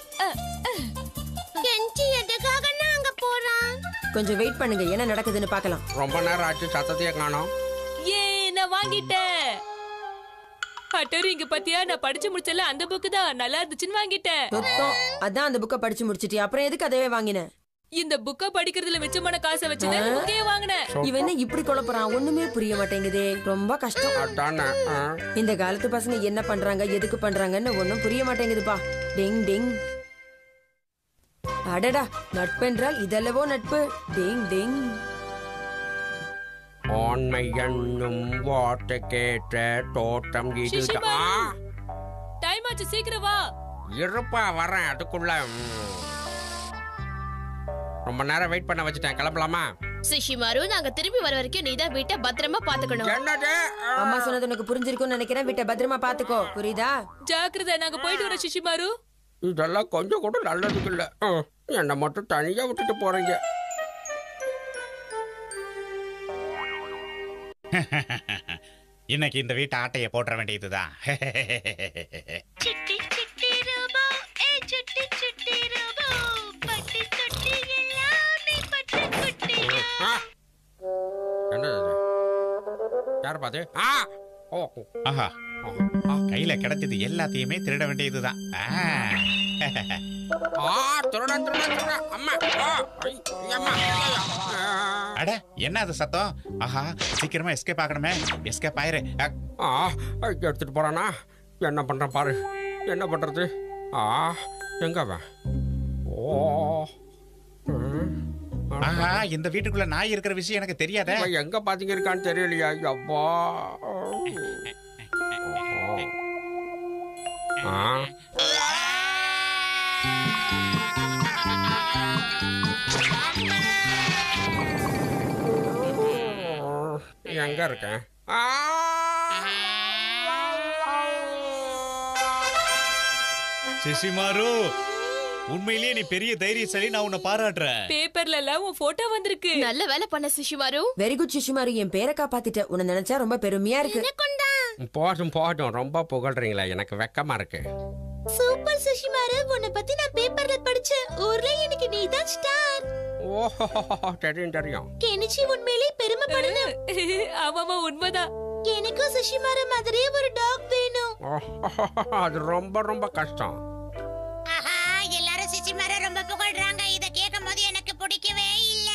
கெஞ்சி எதுக்காக நாங்க போறான்? கொஞ்சம் வெயிட் பண்ணுங்க, என்ன நடக்குதுன்னு பார்க்கலாம். ரொம்ப நேரம் ஆச்சு, சத்தத்தையே காணோம். ஏ, நான் வாங்கிட்டேன். ஹட்டோரி, இங்க பாத்தியா? நான் படிச்சு முடிச்சல அந்த புக்கு தான். நல்லா இருந்துச்சுன்னு வாங்கிட்டேன். அதான் அந்த புக்கை படிச்சு முடிச்சிட்டியா? அப்புறம் எதுக்கு அதவே வாங்கினேன்? இந்த புக்க படிக்கிறதுல மிச்சமான காசை வச்சுதான் புக்கே வாங்கினேன். இவன் என்ன இப்படி குழப்பறான்? ஒண்ணுமே புரிய மாட்டேங்குதே. ரொம்ப கஷ்டம். இந்த காலத்து பசங்க என்ன பண்றாங்க, எதுக்கு பண்றாங்கன்னு ஒண்ணும் புரிய மாட்டேங்குதுப்பா. டிங் டிங். அடடா, நட்பென்றால் இதல்லவோ நட்பு. டிங் டிங். ஆண்மை என்னும் வார்த்தை கேட்ட தோட்டம் இதுதான். டைம் ஆச்சு, சீக்கிரம் வா. இருப்பா, வரேன். அதுக்குள்ள ரொம்ப நேரம் வெயிட் பண்ண வச்சுட்டேன். கிளம்பலாமா? சிஷிமாரு, நாங்க திரும்பி வர வரைக்கும் நீதான் வீட்டை பத்திரமா பாத்துக்கணும். என்னது? அம்மா சொன்னது உனக்கு புரிஞ்சிருக்கும்னு நினைக்கிறேன். வீட்டை பத்திரமா பாத்துக்கோ, புரியுதா? ஜாக்கிரதை. நாங்க போயிட்டு வரோம் சிஷிமாரு. இதெல்லாம் கொஞ்சம் கூட நல்லதுக்கு இல்ல. என்ன மட்டும் தனியா விட்டுட்டு போறீங்க. இன்னைக்கு இந்த வீட்டு ஆட்டையை போட்டுற வேண்டியதுதான். என்னது? யார் பாத்து? ஆஹா கையில கிடைச்சது எல்லாத்தையுமே திருட வேண்டியதுதான். அட என்ன அது சத்தம்? ஆஹா சீக்கிரமா எஸ்கேப் ஆகணுமே. எஸ்கேப் ஆயிரு. எடுத்துட்டு போறானா? என்ன பண்றேன் பாரு. என்ன பண்றது? ஆ எங்க அவன்? ஓ ஆஹா இந்த வீட்டுக்குள்ள நாய் இருக்கிற விஷயம் எனக்கு தெரியாதே. எங்க பாத்தீங்க இருக்கான்னு தெரியலையா? அப்பா எங்க இருக்கேன்? சிசிமாரு உண்மையிலேயே நீ பெரிய தைரியசாலி, நான் உன்னை பாராட்டுறேன். பேப்பர்ல எல்லாம் உன் போட்டோ வந்திருக்கு. நல்ல வேலை பண்ண சிஷிமாரு. வெரி குட் சிஷிமாரு, என் பேரை காப்பாத்திட்ட. உன்னை நினைச்சா ரொம்ப பெருமையா இருக்கு. போதும் போதும், ரொம்ப புகழ்றீங்களா? எனக்கு வெக்கமா இருக்கு. சூப்பர் சிஷிமாரு, உன்னை பத்தி நான் பேப்பர்ல படிச்சேன். ஊர்ல எனக்கு நீதான் ஸ்டார். ஓஹோ தெரியும் தெரியும். கெனிச்சி உண்மையிலேயே பெருமைப்படணும். ஆமாமா உண்மைதான். எனக்கும் சிஷிமாரு மாதிரியே ஒரு டாக் வேணும். அது ரொம்ப ரொம்ப கஷ்டம். ஆஹா எல்லாரும் சிஷிமாரு ரொம்ப புகழ்றாங்க. இத கேட்கும்போது எனக்கு பிடிக்கவே இல்ல.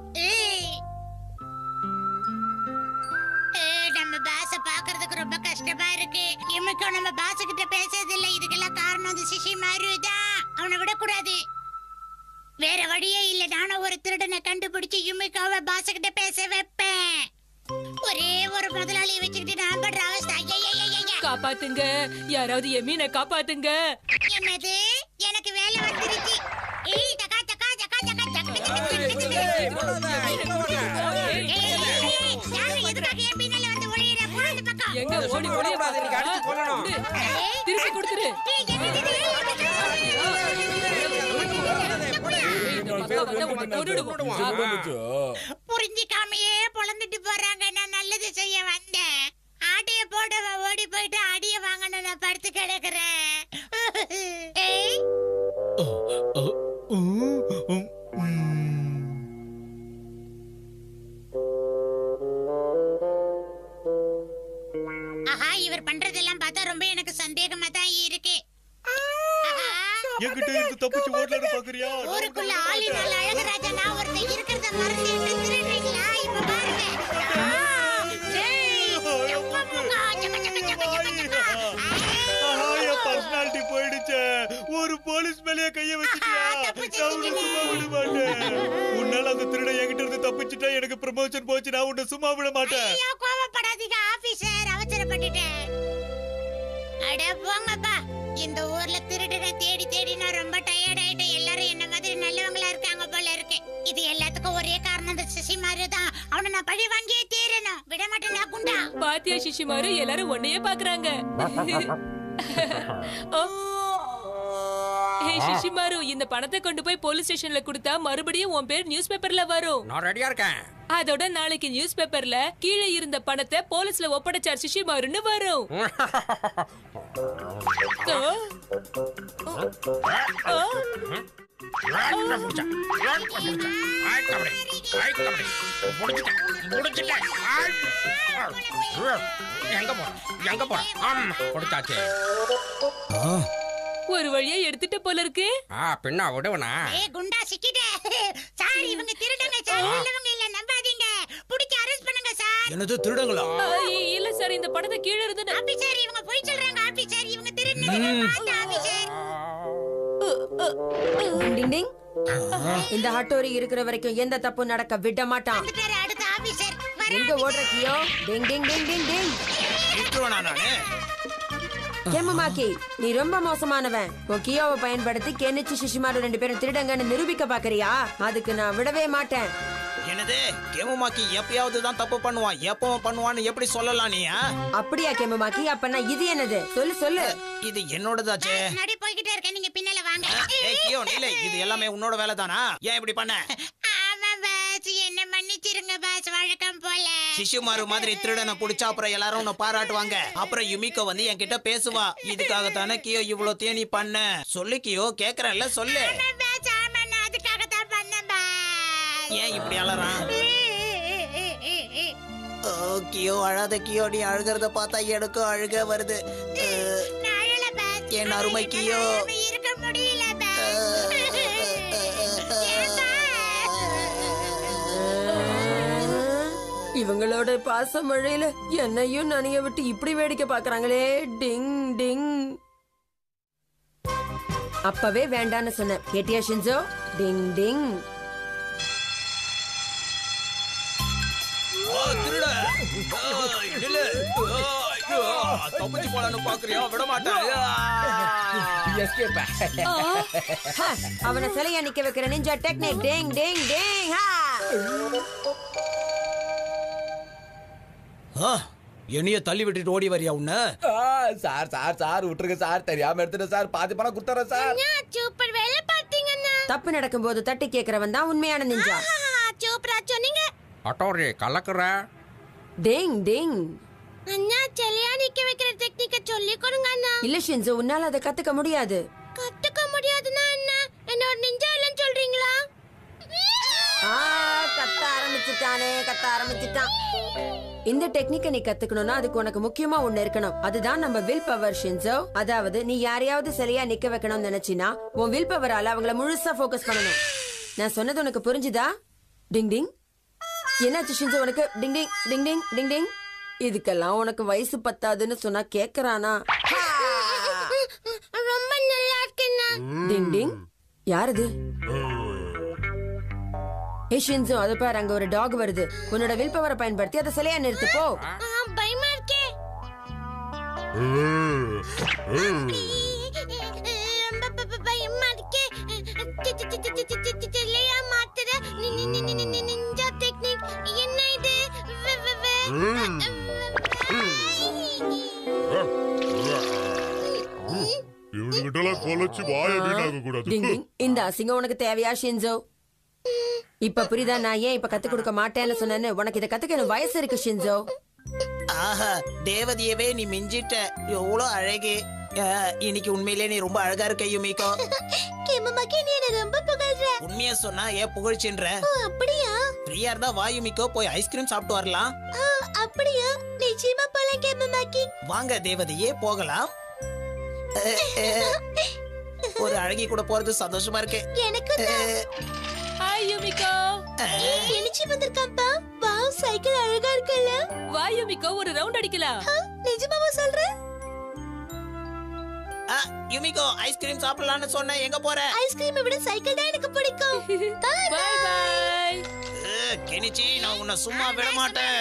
நம்ம பாச பாக்குறதுக்கு ரொம்ப கஷ்டமா இருக்கு. இவனுக்கு நம்ம பாச கிட்ட பேசுறது இல்ல. இதுக்கெல்லாம் காரணம் அந்த சிஷிமாரு தான். அவனை விடக்கூடாது. வேற வழியே இல்ல. நானும் ஒரு திருடனை கண்டுபிடிச்சு யுமிகாவை பாச கிட்ட பேச வைப்பேன். ஒரே ஒரு முதலாளியை வச்சுக்கிட்டு நான் பண்ற அவஸ்தை. காப்பாத்துங்க, யாராவது எமீனை காப்பாத்துங்க. என்னது? எனக்கு வேலை வந்துருச்சு. ஏய் தகா தகா தகா தகா தகா எங்க ஓடி ஓடி திருப்பி கொடுத்துரு. புரிஞ்சிக்காமையே பொழந்துட்டு போறாங்க. நான் நல்லது செய்ய வந்தேன். ஆட்டைய போட ஓடி போயிட்டு அடிய வாங்கணும். நான் படுத்து கிடக்குறேன். ஆஹா இவர் பண்றதெல்லாம் பார்த்தா ரொம்ப எனக்கு சந்தேகமா தான் இருக்கு. என்கிட்ட இருந்து தப்பிச்சு ஓடலான்னு பாக்குறியா? ஊருக்குள்ள ஆளி நல்ல அழகராஜா நான் ஒருத்தன் இருக்கிறத மறந்து என்ன திருடுறீங்களா? இப்ப பாருங்க. பர்சனாலிட்டி போயிடுச்சு. ஒரு போலீஸ் மேலேயே கைய வச்சுட்டியா? சும்மா விட மாட்டேன். உன்னால அந்த திருட என்கிட்ட இருந்து தப்பிச்சுட்டா எனக்கு ப்ரமோஷன் போச்சு. நான் உன்னை சும்மா விட மாட்டேன். கோவப்படாதீங்க ஆபீசர், அவசரப்பட்டுட்டேன். அட போங்கப்பா. இந்த ஊர்ல திருடனை தேடி தேடி நான் ரொம்ப டயர்ட் ஆயிட்டேன். எல்லாரும் என்ன மாதிரி நல்லவங்களா இருக்காங்க போல இருக்கு. இது எல்லாத்துக்கும் ஒரே காரணம் இந்த சிஷிமாரு தான். அவனை நான் பழி வாங்கியே தீரணும். விட மாட்டேன் நான் குண்டா. பாத்தியா சிஷிமாரு, எல்லாரும் உன்னையே பாக்குறாங்க. ஹே சிஷிமாரு, இந்த பணத்தை கொண்டு போய் போலீஸ் ஸ்டேஷன்ல கொடுத்தா மறுபடியும் உன் பேர் நியூஸ் பேப்பர்ல வரும். நான் ரெடியா இருக்கேன். அதோட நாளைக்கு நியூஸ் பேப்பர்ல கீழே இருந்த பணத்தை போலீஸ்ல ஒப்படைச்சார் சிஷிமாருன்னு வரும். ஒரு வழியா எடுத்துட்ட போல இருக்கு. பின்னா விடுவனா? ஏய் குண்டா சிக்கிட்டே. சார் இவங்க திருடங்க சார். இல்லவங்க இல்ல, நம்பாதீங்க. புடிச்சு அரெஸ்ட் பண்ணுங்க சார். என்னது திருடங்களா? இல்ல சார், இந்த பணத்தை கீழே இருந்து. ஆபீசர் இவங்க போய் சொல்றாங்க. ஆபீசர் இவங்க திருடங்க. பாத்து ஆபீசர். டிங் டிங். இந்த ஹட்டோரி இருக்கிற வரைக்கும் எந்த தப்பு நடக்க விட மாட்டான். அடுத்த ஆபீசர் எங்க ஓடுற கியோ? டிங் டிங் டிங் டிங் டிங். விட்டுவனா நானே? கேமமாக்கி, நீ ரொம்ப மோசமானவன். உன் கியோவை பயன்படுத்தி கெனிச்சி சிஷிமாரு ரெண்டு பேரும் திருடங்கன்னு நிரூபிக்க பாக்குறியா? அதுக்கு நான் விடவே மாட்டேன். என்னது? கேமமாக்கி எப்பயாவது தான் தப்பு பண்ணுவான். எப்பவும் பண்ணுவான்னு எப்படி சொல்லலாம் நீ? அப்படியா கேமமாக்கி? அப்பனா இது என்னது? சொல்லு சொல்லு. இது என்னோடதாச்சே. நடி போய்கிட்டே இருக்க, நீங்க பின்னால வாங்க. ஏய் கியோ நீல, இது எல்லாமே உன்னோட வேலை தானா? ஏன் இப்படி பண்ண? ஆமா பாஸ், என்ன மன்னிச்சிருங்க பாஸ். வழக்கம் போல சிஷிமாரு மாதிரி திருடனை புடிச்சா அப்புறம் எல்லாரும் உன்னை பாராட்டுவாங்க. அப்புறம் யுமிகோ வந்து என்கிட்ட பேசுவா. இதுக்காக தானே கியோ இவ்வளவு தேனி பண்ண. சொல்லு கியோ, கேக்குறேன்ல சொல்லு. அதுக்காக தான் பண்ணேன் பாஸ். ஏன் இப்படி அலறான்? கியோ அழாத கியோ, நீ அழுகிறத பார்த்தா எனக்கும் அழுக வருது. என் அருமை கியோ. இருக்க முடியல இவங்களோட பாச மழையில என்னையும் நனைய விட்டு இப்படி வேடிக்கை பாக்குறாங்களே. டிங் டிங். அப்பவே வேண்டான்னு சொன்ன கேட்டியா ஷின்சோ? டிங் டிங். தப்பிச்சு போலான்னு பாக்குறியா? விட மாட்டேன். அவனை சிலையா நிக்க வைக்கிற நிஞ்சா டெக்னிக். டிங் டிங் டிங். என்னைய தள்ளி விட்டுட்டு ஓடி வரியா உன்ன? சார் சார் சார் விட்டுருங்க சார், தெரியாம எடுத்துட்டேன் சார், பாதி பணம் குடுத்துறேன் சார். சூப்பர் வேலை பாத்தீங்கன்னா. தப்பு நடக்கும் போது தட்டி கேக்குறவன் தான் உண்மையான நிஞ்சா. சூப்பரா சொன்னீங்க. அட்டோரி கலக்குற. டிங் டிங். அண்ணா செலையா நிக்க வைக்கிற டெக்னிக்க சொல்லி கொடுங்க அண்ணா. இல்ல ஷின்சோ, உன்னால அதை கத்துக்க முடியாது. கத்துக்க முடியாதுன்னா என்ன? என்ன ஒரு நிஞ்சா இல்லன்னு சொல்றீங்களா? கத்த ஆரம்பிச்சுட்டானே, கத்த ஆரம்பிச்சுட்டான். இந்த டெக்னிக்கை நீ கத்துக்கணும்னா அதுக்கு உனக்கு முக்கியமா ஒண்ணு இருக்கணும். அதுதான் நம்ம வில் பவர் ஷின்சோ. அதாவது நீ யாரையாவது சிலையா நிக்க வைக்கணும்னு நினைச்சினா உன் வில் பவரால அவங்கள முழுசா போக்கஸ் பண்ணணும். நான் சொன்னது உனக்கு புரிஞ்சுதா? டிங் டிங். என்னாச்சு ஷின்சோ உனக்கு? டிங் டிங் டிங் டிங் டிங் டிங். இதுக்கெல்லாம் உனக்கு வயசு பத்தாதுன்னு சொன்னா கேக்குறானா? ரொம்ப நல்லா இருக்குண்ணா. டிங் டிங். யாரது? ஏ ஷின்சோ, அது பாரு, அங்க ஒரு டாக் வருது. உன்னோட வில் பவரை பயன்படுத்தி அதை சிலையா நிறுத்து போ. பயமா இருக்கே. பயமா இருக்கே. சிலையா மாத்துற நிஞ்சா டெக்னிக். என்ன இது? இவனுகிட்டலாம் கொலைச்சு வாய வீணாக கூடாது. இந்த அசிங்கம் உனக்கு தேவையா ஷின்சோ? இப்ப புரியுதா நான் ஏன் இப்ப கத்து கொடுக்க மாட்டேன்னு சொன்னேன்னு? உனக்கு இதை கத்துக்க வயசு இருக்கு ஷின்சோ. ஆஹா, தேவதையவே நீ மிஞ்சிட்ட. எவ்வளவு அழகு. இன்னைக்கு உண்மையிலே நீ ரொம்ப அழகா இருக்க யுமிகோ. கேமமாக்கி நீ என்ன ரொம்ப புகழ்ற. உண்மையா சொன்னா ஏன் புகழ்ச்சின்ற? அப்படியா? ஃப்ரீயா இருந்தா வா யுமிகோ, போய் ஐஸ்கிரீம் சாப்பிட்டு வரலாம். அப்படியா? நிச்சயமா போலாம் கேமமாக்கி. வாங்க தேவதையே, போகலாம். ஒரு அழகி கூட போறது சந்தோஷமா இருக்கு எனக்கு. Hi Yumiko. கெனிச்சி வந்திருக்காம்பா. வாவ், சைக்கிள் அழகா இருக்குல்ல? வா யுமிகோ, ஒரு ரவுண்ட் அடிக்கலாம். நிஜமாவா சொல்ற? யுமிகோ, ஐஸ்கிரீம் சாப்பிடலாம்னு சொன்ன, எங்க போற? ஐஸ்கிரீமை விட சைக்கிள் தான் எனக்கு பிடிக்கும். By by. கெனிச்சி, நான் உன்னை சும்மா விட மாட்டேன்.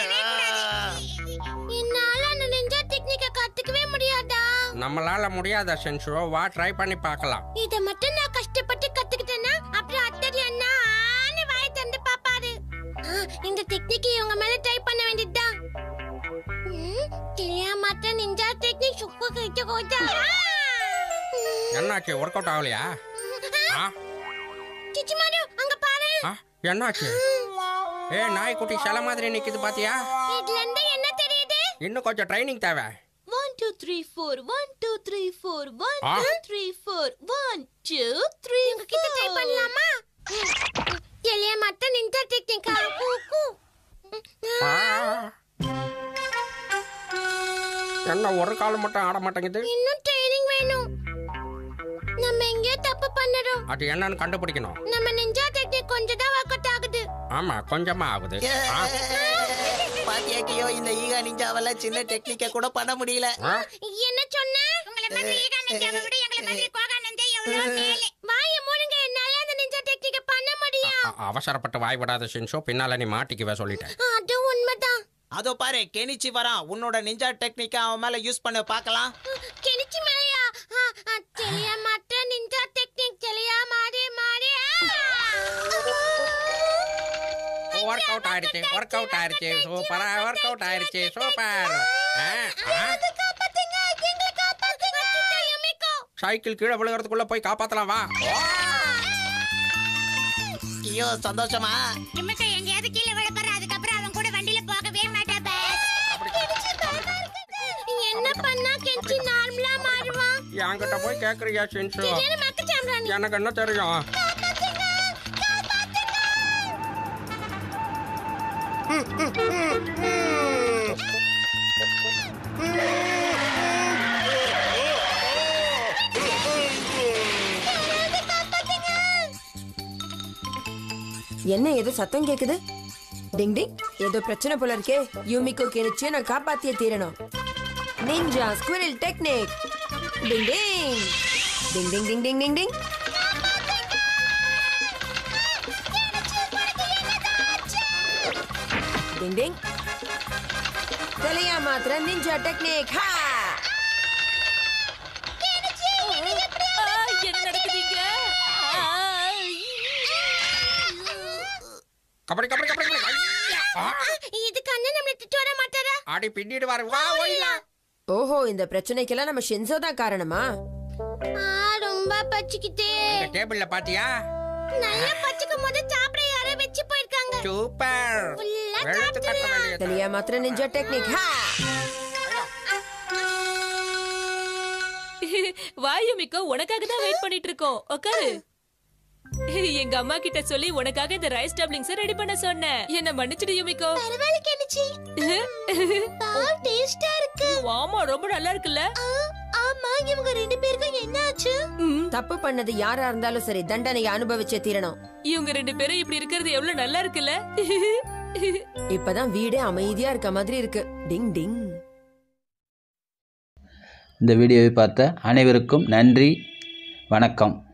என்னால அந்த நிஞ்சா டெக்னிக்க கத்துக்கவே முடியாதா? நம்மளால முடியாத ஷின்சோ, வா ட்ரை பண்ணி பார்க்கலாம். இத மட்டும் நான் கஷ்டப்பட்டு கத்துக்கிட்டேன்னா அப்புறம் அத்தடி அண்ணா ஆனே வாய தந்து பாப்பாரு. இந்த டெக்னிக்கை இவங்க மேல ட்ரை பண்ண வேண்டியதுதான். தெரியா மாட்ட நிஞ்சா டெக்னிக் சுக்கு கிட்ட கோட்டா. என்னாச்சு, ஒர்க் அவுட் ஆகலையா? சிச்சி மாரு, அங்க பாரு. என்னாச்சு? ஏ நாய்க்குட்டி சில மாதிரி நிக்குது பாத்தியா? இதுல இருந்து என்ன தெரியுது? இன்னும் கொஞ்சம் ட்ரைனிங் தேவை. one two three four one two three four one two three four one two three. உங்க கிட்ட ட்ரை பண்ணலாமா? தெரியா மாட்ட நிஞ்சா டெக்னிக்கா கூக்கு. என்ன ஒரு கால் மட்டும் ஆட மாட்டேங்குது? இன்னும் ட்ரைனிங் வேணும். நம்ம எங்க தப்பு பண்ணறோம்? அது என்னன்னு கண்டுபிடிக்கணும். நம்ம நிஞ்சா டெக்னிக் கொஞ்சம் தான் வொர்க் அவுட் ஆகுது. ஆமா, கொஞ்சமா ஆகுது. பாத்தியா கியோ, இந்த ஈகா நிஞ்சாவல சின்ன டெக்னிக்க கூட பண்ண முடியல. என்ன சொன்ன? உங்கள மாதிரி ஈகா நிஞ்சாவை விட எங்கள மாதிரி கோகா நிஞ்சா எவ்வளவு மேலே. வாயை மூடுங்க, என்னால அந்த நிஞ்சா டெக்னிக்க பண்ண முடியும். அவசரப்பட்டு வாய் விடாத ஷின்சோ, பின்னால நீ மாட்டிக்குவே சொல்லிட்டேன். அது உண்மைதான். அதோ பாரு, கெனிச்சி வரான். உன்னோட நிஞ்சா டெக்னிக்க அவன் மேல யூஸ் பண்ண பார்க்கலாம். கெனிச்சி மேலையா? தெரியா மாட்ட நிஞ்சா டெக்னிக் தெரியா மாறி மாறி. ஒர்க் அவுட் ஆயிடுச்சு, ஒர்க் அவுட் ஆயிடுச்சு, சூப்பரா ஒர்க் அவுட் ஆயிடுச்சு, சூப்பர். சைக்கிள் கீழே விழுகிறதுக்குள்ள போய் காப்பாத்தலாம், வா. ஐயோ, சந்தோஷமா? இம்மக்க எங்கயாவது கீழே விழ போற, அதுக்கப்புறம் அவன் கூட வண்டியில போகவே மாட்டா பாஸ். என்ன பண்ணா கெஞ்சி நார்மலா மாறுவான்? என்கிட்ட போய் கேக்குறியா ஷின்சோ? எனக்கு என்ன தெரியும்? என்ன ஏதோ சத்தம் கேக்குது? டிங் டிங், ஏதோ பிரச்சனை போல இருக்கே. யூமிகோ கெனிச்சியை நான் காப்பாத்தியே தீரணும். Ninja squirrel technique. Ding ding ding ding ding ding ding ding. Ding ding. தலையா மாத்திர நிஞ்சா டெக்னிக். ஹா! என்ன நடக்குதுங்க? கபடி கபடி கபடி கபடி. இதுக்கு அண்ணன் நம்மள திட்டு வர மாட்டாரா? அடி பின்னிடுவாரு. வா ஓய்லா. ஓஹோ, இந்த பிரச்சனைக்கெல்லாம் நம்ம ஷின்சோ தான் காரணமா? ஆ, ரொம்ப பச்சிக்கிட்டே. இந்த டேபிள்ல பாத்தியா? நல்லா பச்சிக்கும் போது சாப்பிட யாரோ வெச்சு போயிருக்காங்க. சூப்பர். ஃபுல்லா வெளுத்து கட்ட வேண்டியது. தலையா மாத்திர நிஞ்சா டெக்னிக். ஹா! வா யுமிகோ, உனக்காக தான் வெயிட் பண்ணிட்டு இருக்கோம். உட்காரு. எங்க அம்மா கிட்ட சொல்லி உனக்காக இந்த ரைஸ் டப்ளிங்ஸ் ரெடி பண்ண சொன்னேன். என்ன மன்னிச்சிடு யுமிகோ. பரவாயில்ல கெனிச்சி. பால் டேஸ்டா இருக்கு. ஆமா, ரொம்ப நல்லா இருக்குல்ல? ஆமா, இவங்க ரெண்டு பேருக்கும் என்ன ஆச்சு? தப்பு பண்ணது யாரா இருந்தாலும் சரி, தண்டனையை அனுபவிச்சே தீரணும். இவங்க ரெண்டு பேரும் இப்படி இருக்கிறது எவ்வளவு நல்லா இருக்குல்ல? இப்பதான் வீடே அமைதியா இருக்க மாதிரி இருக்கு. டிங் டிங். இந்த வீடியோவை பார்த்த அனைவருக்கும் நன்றி, வணக்கம்.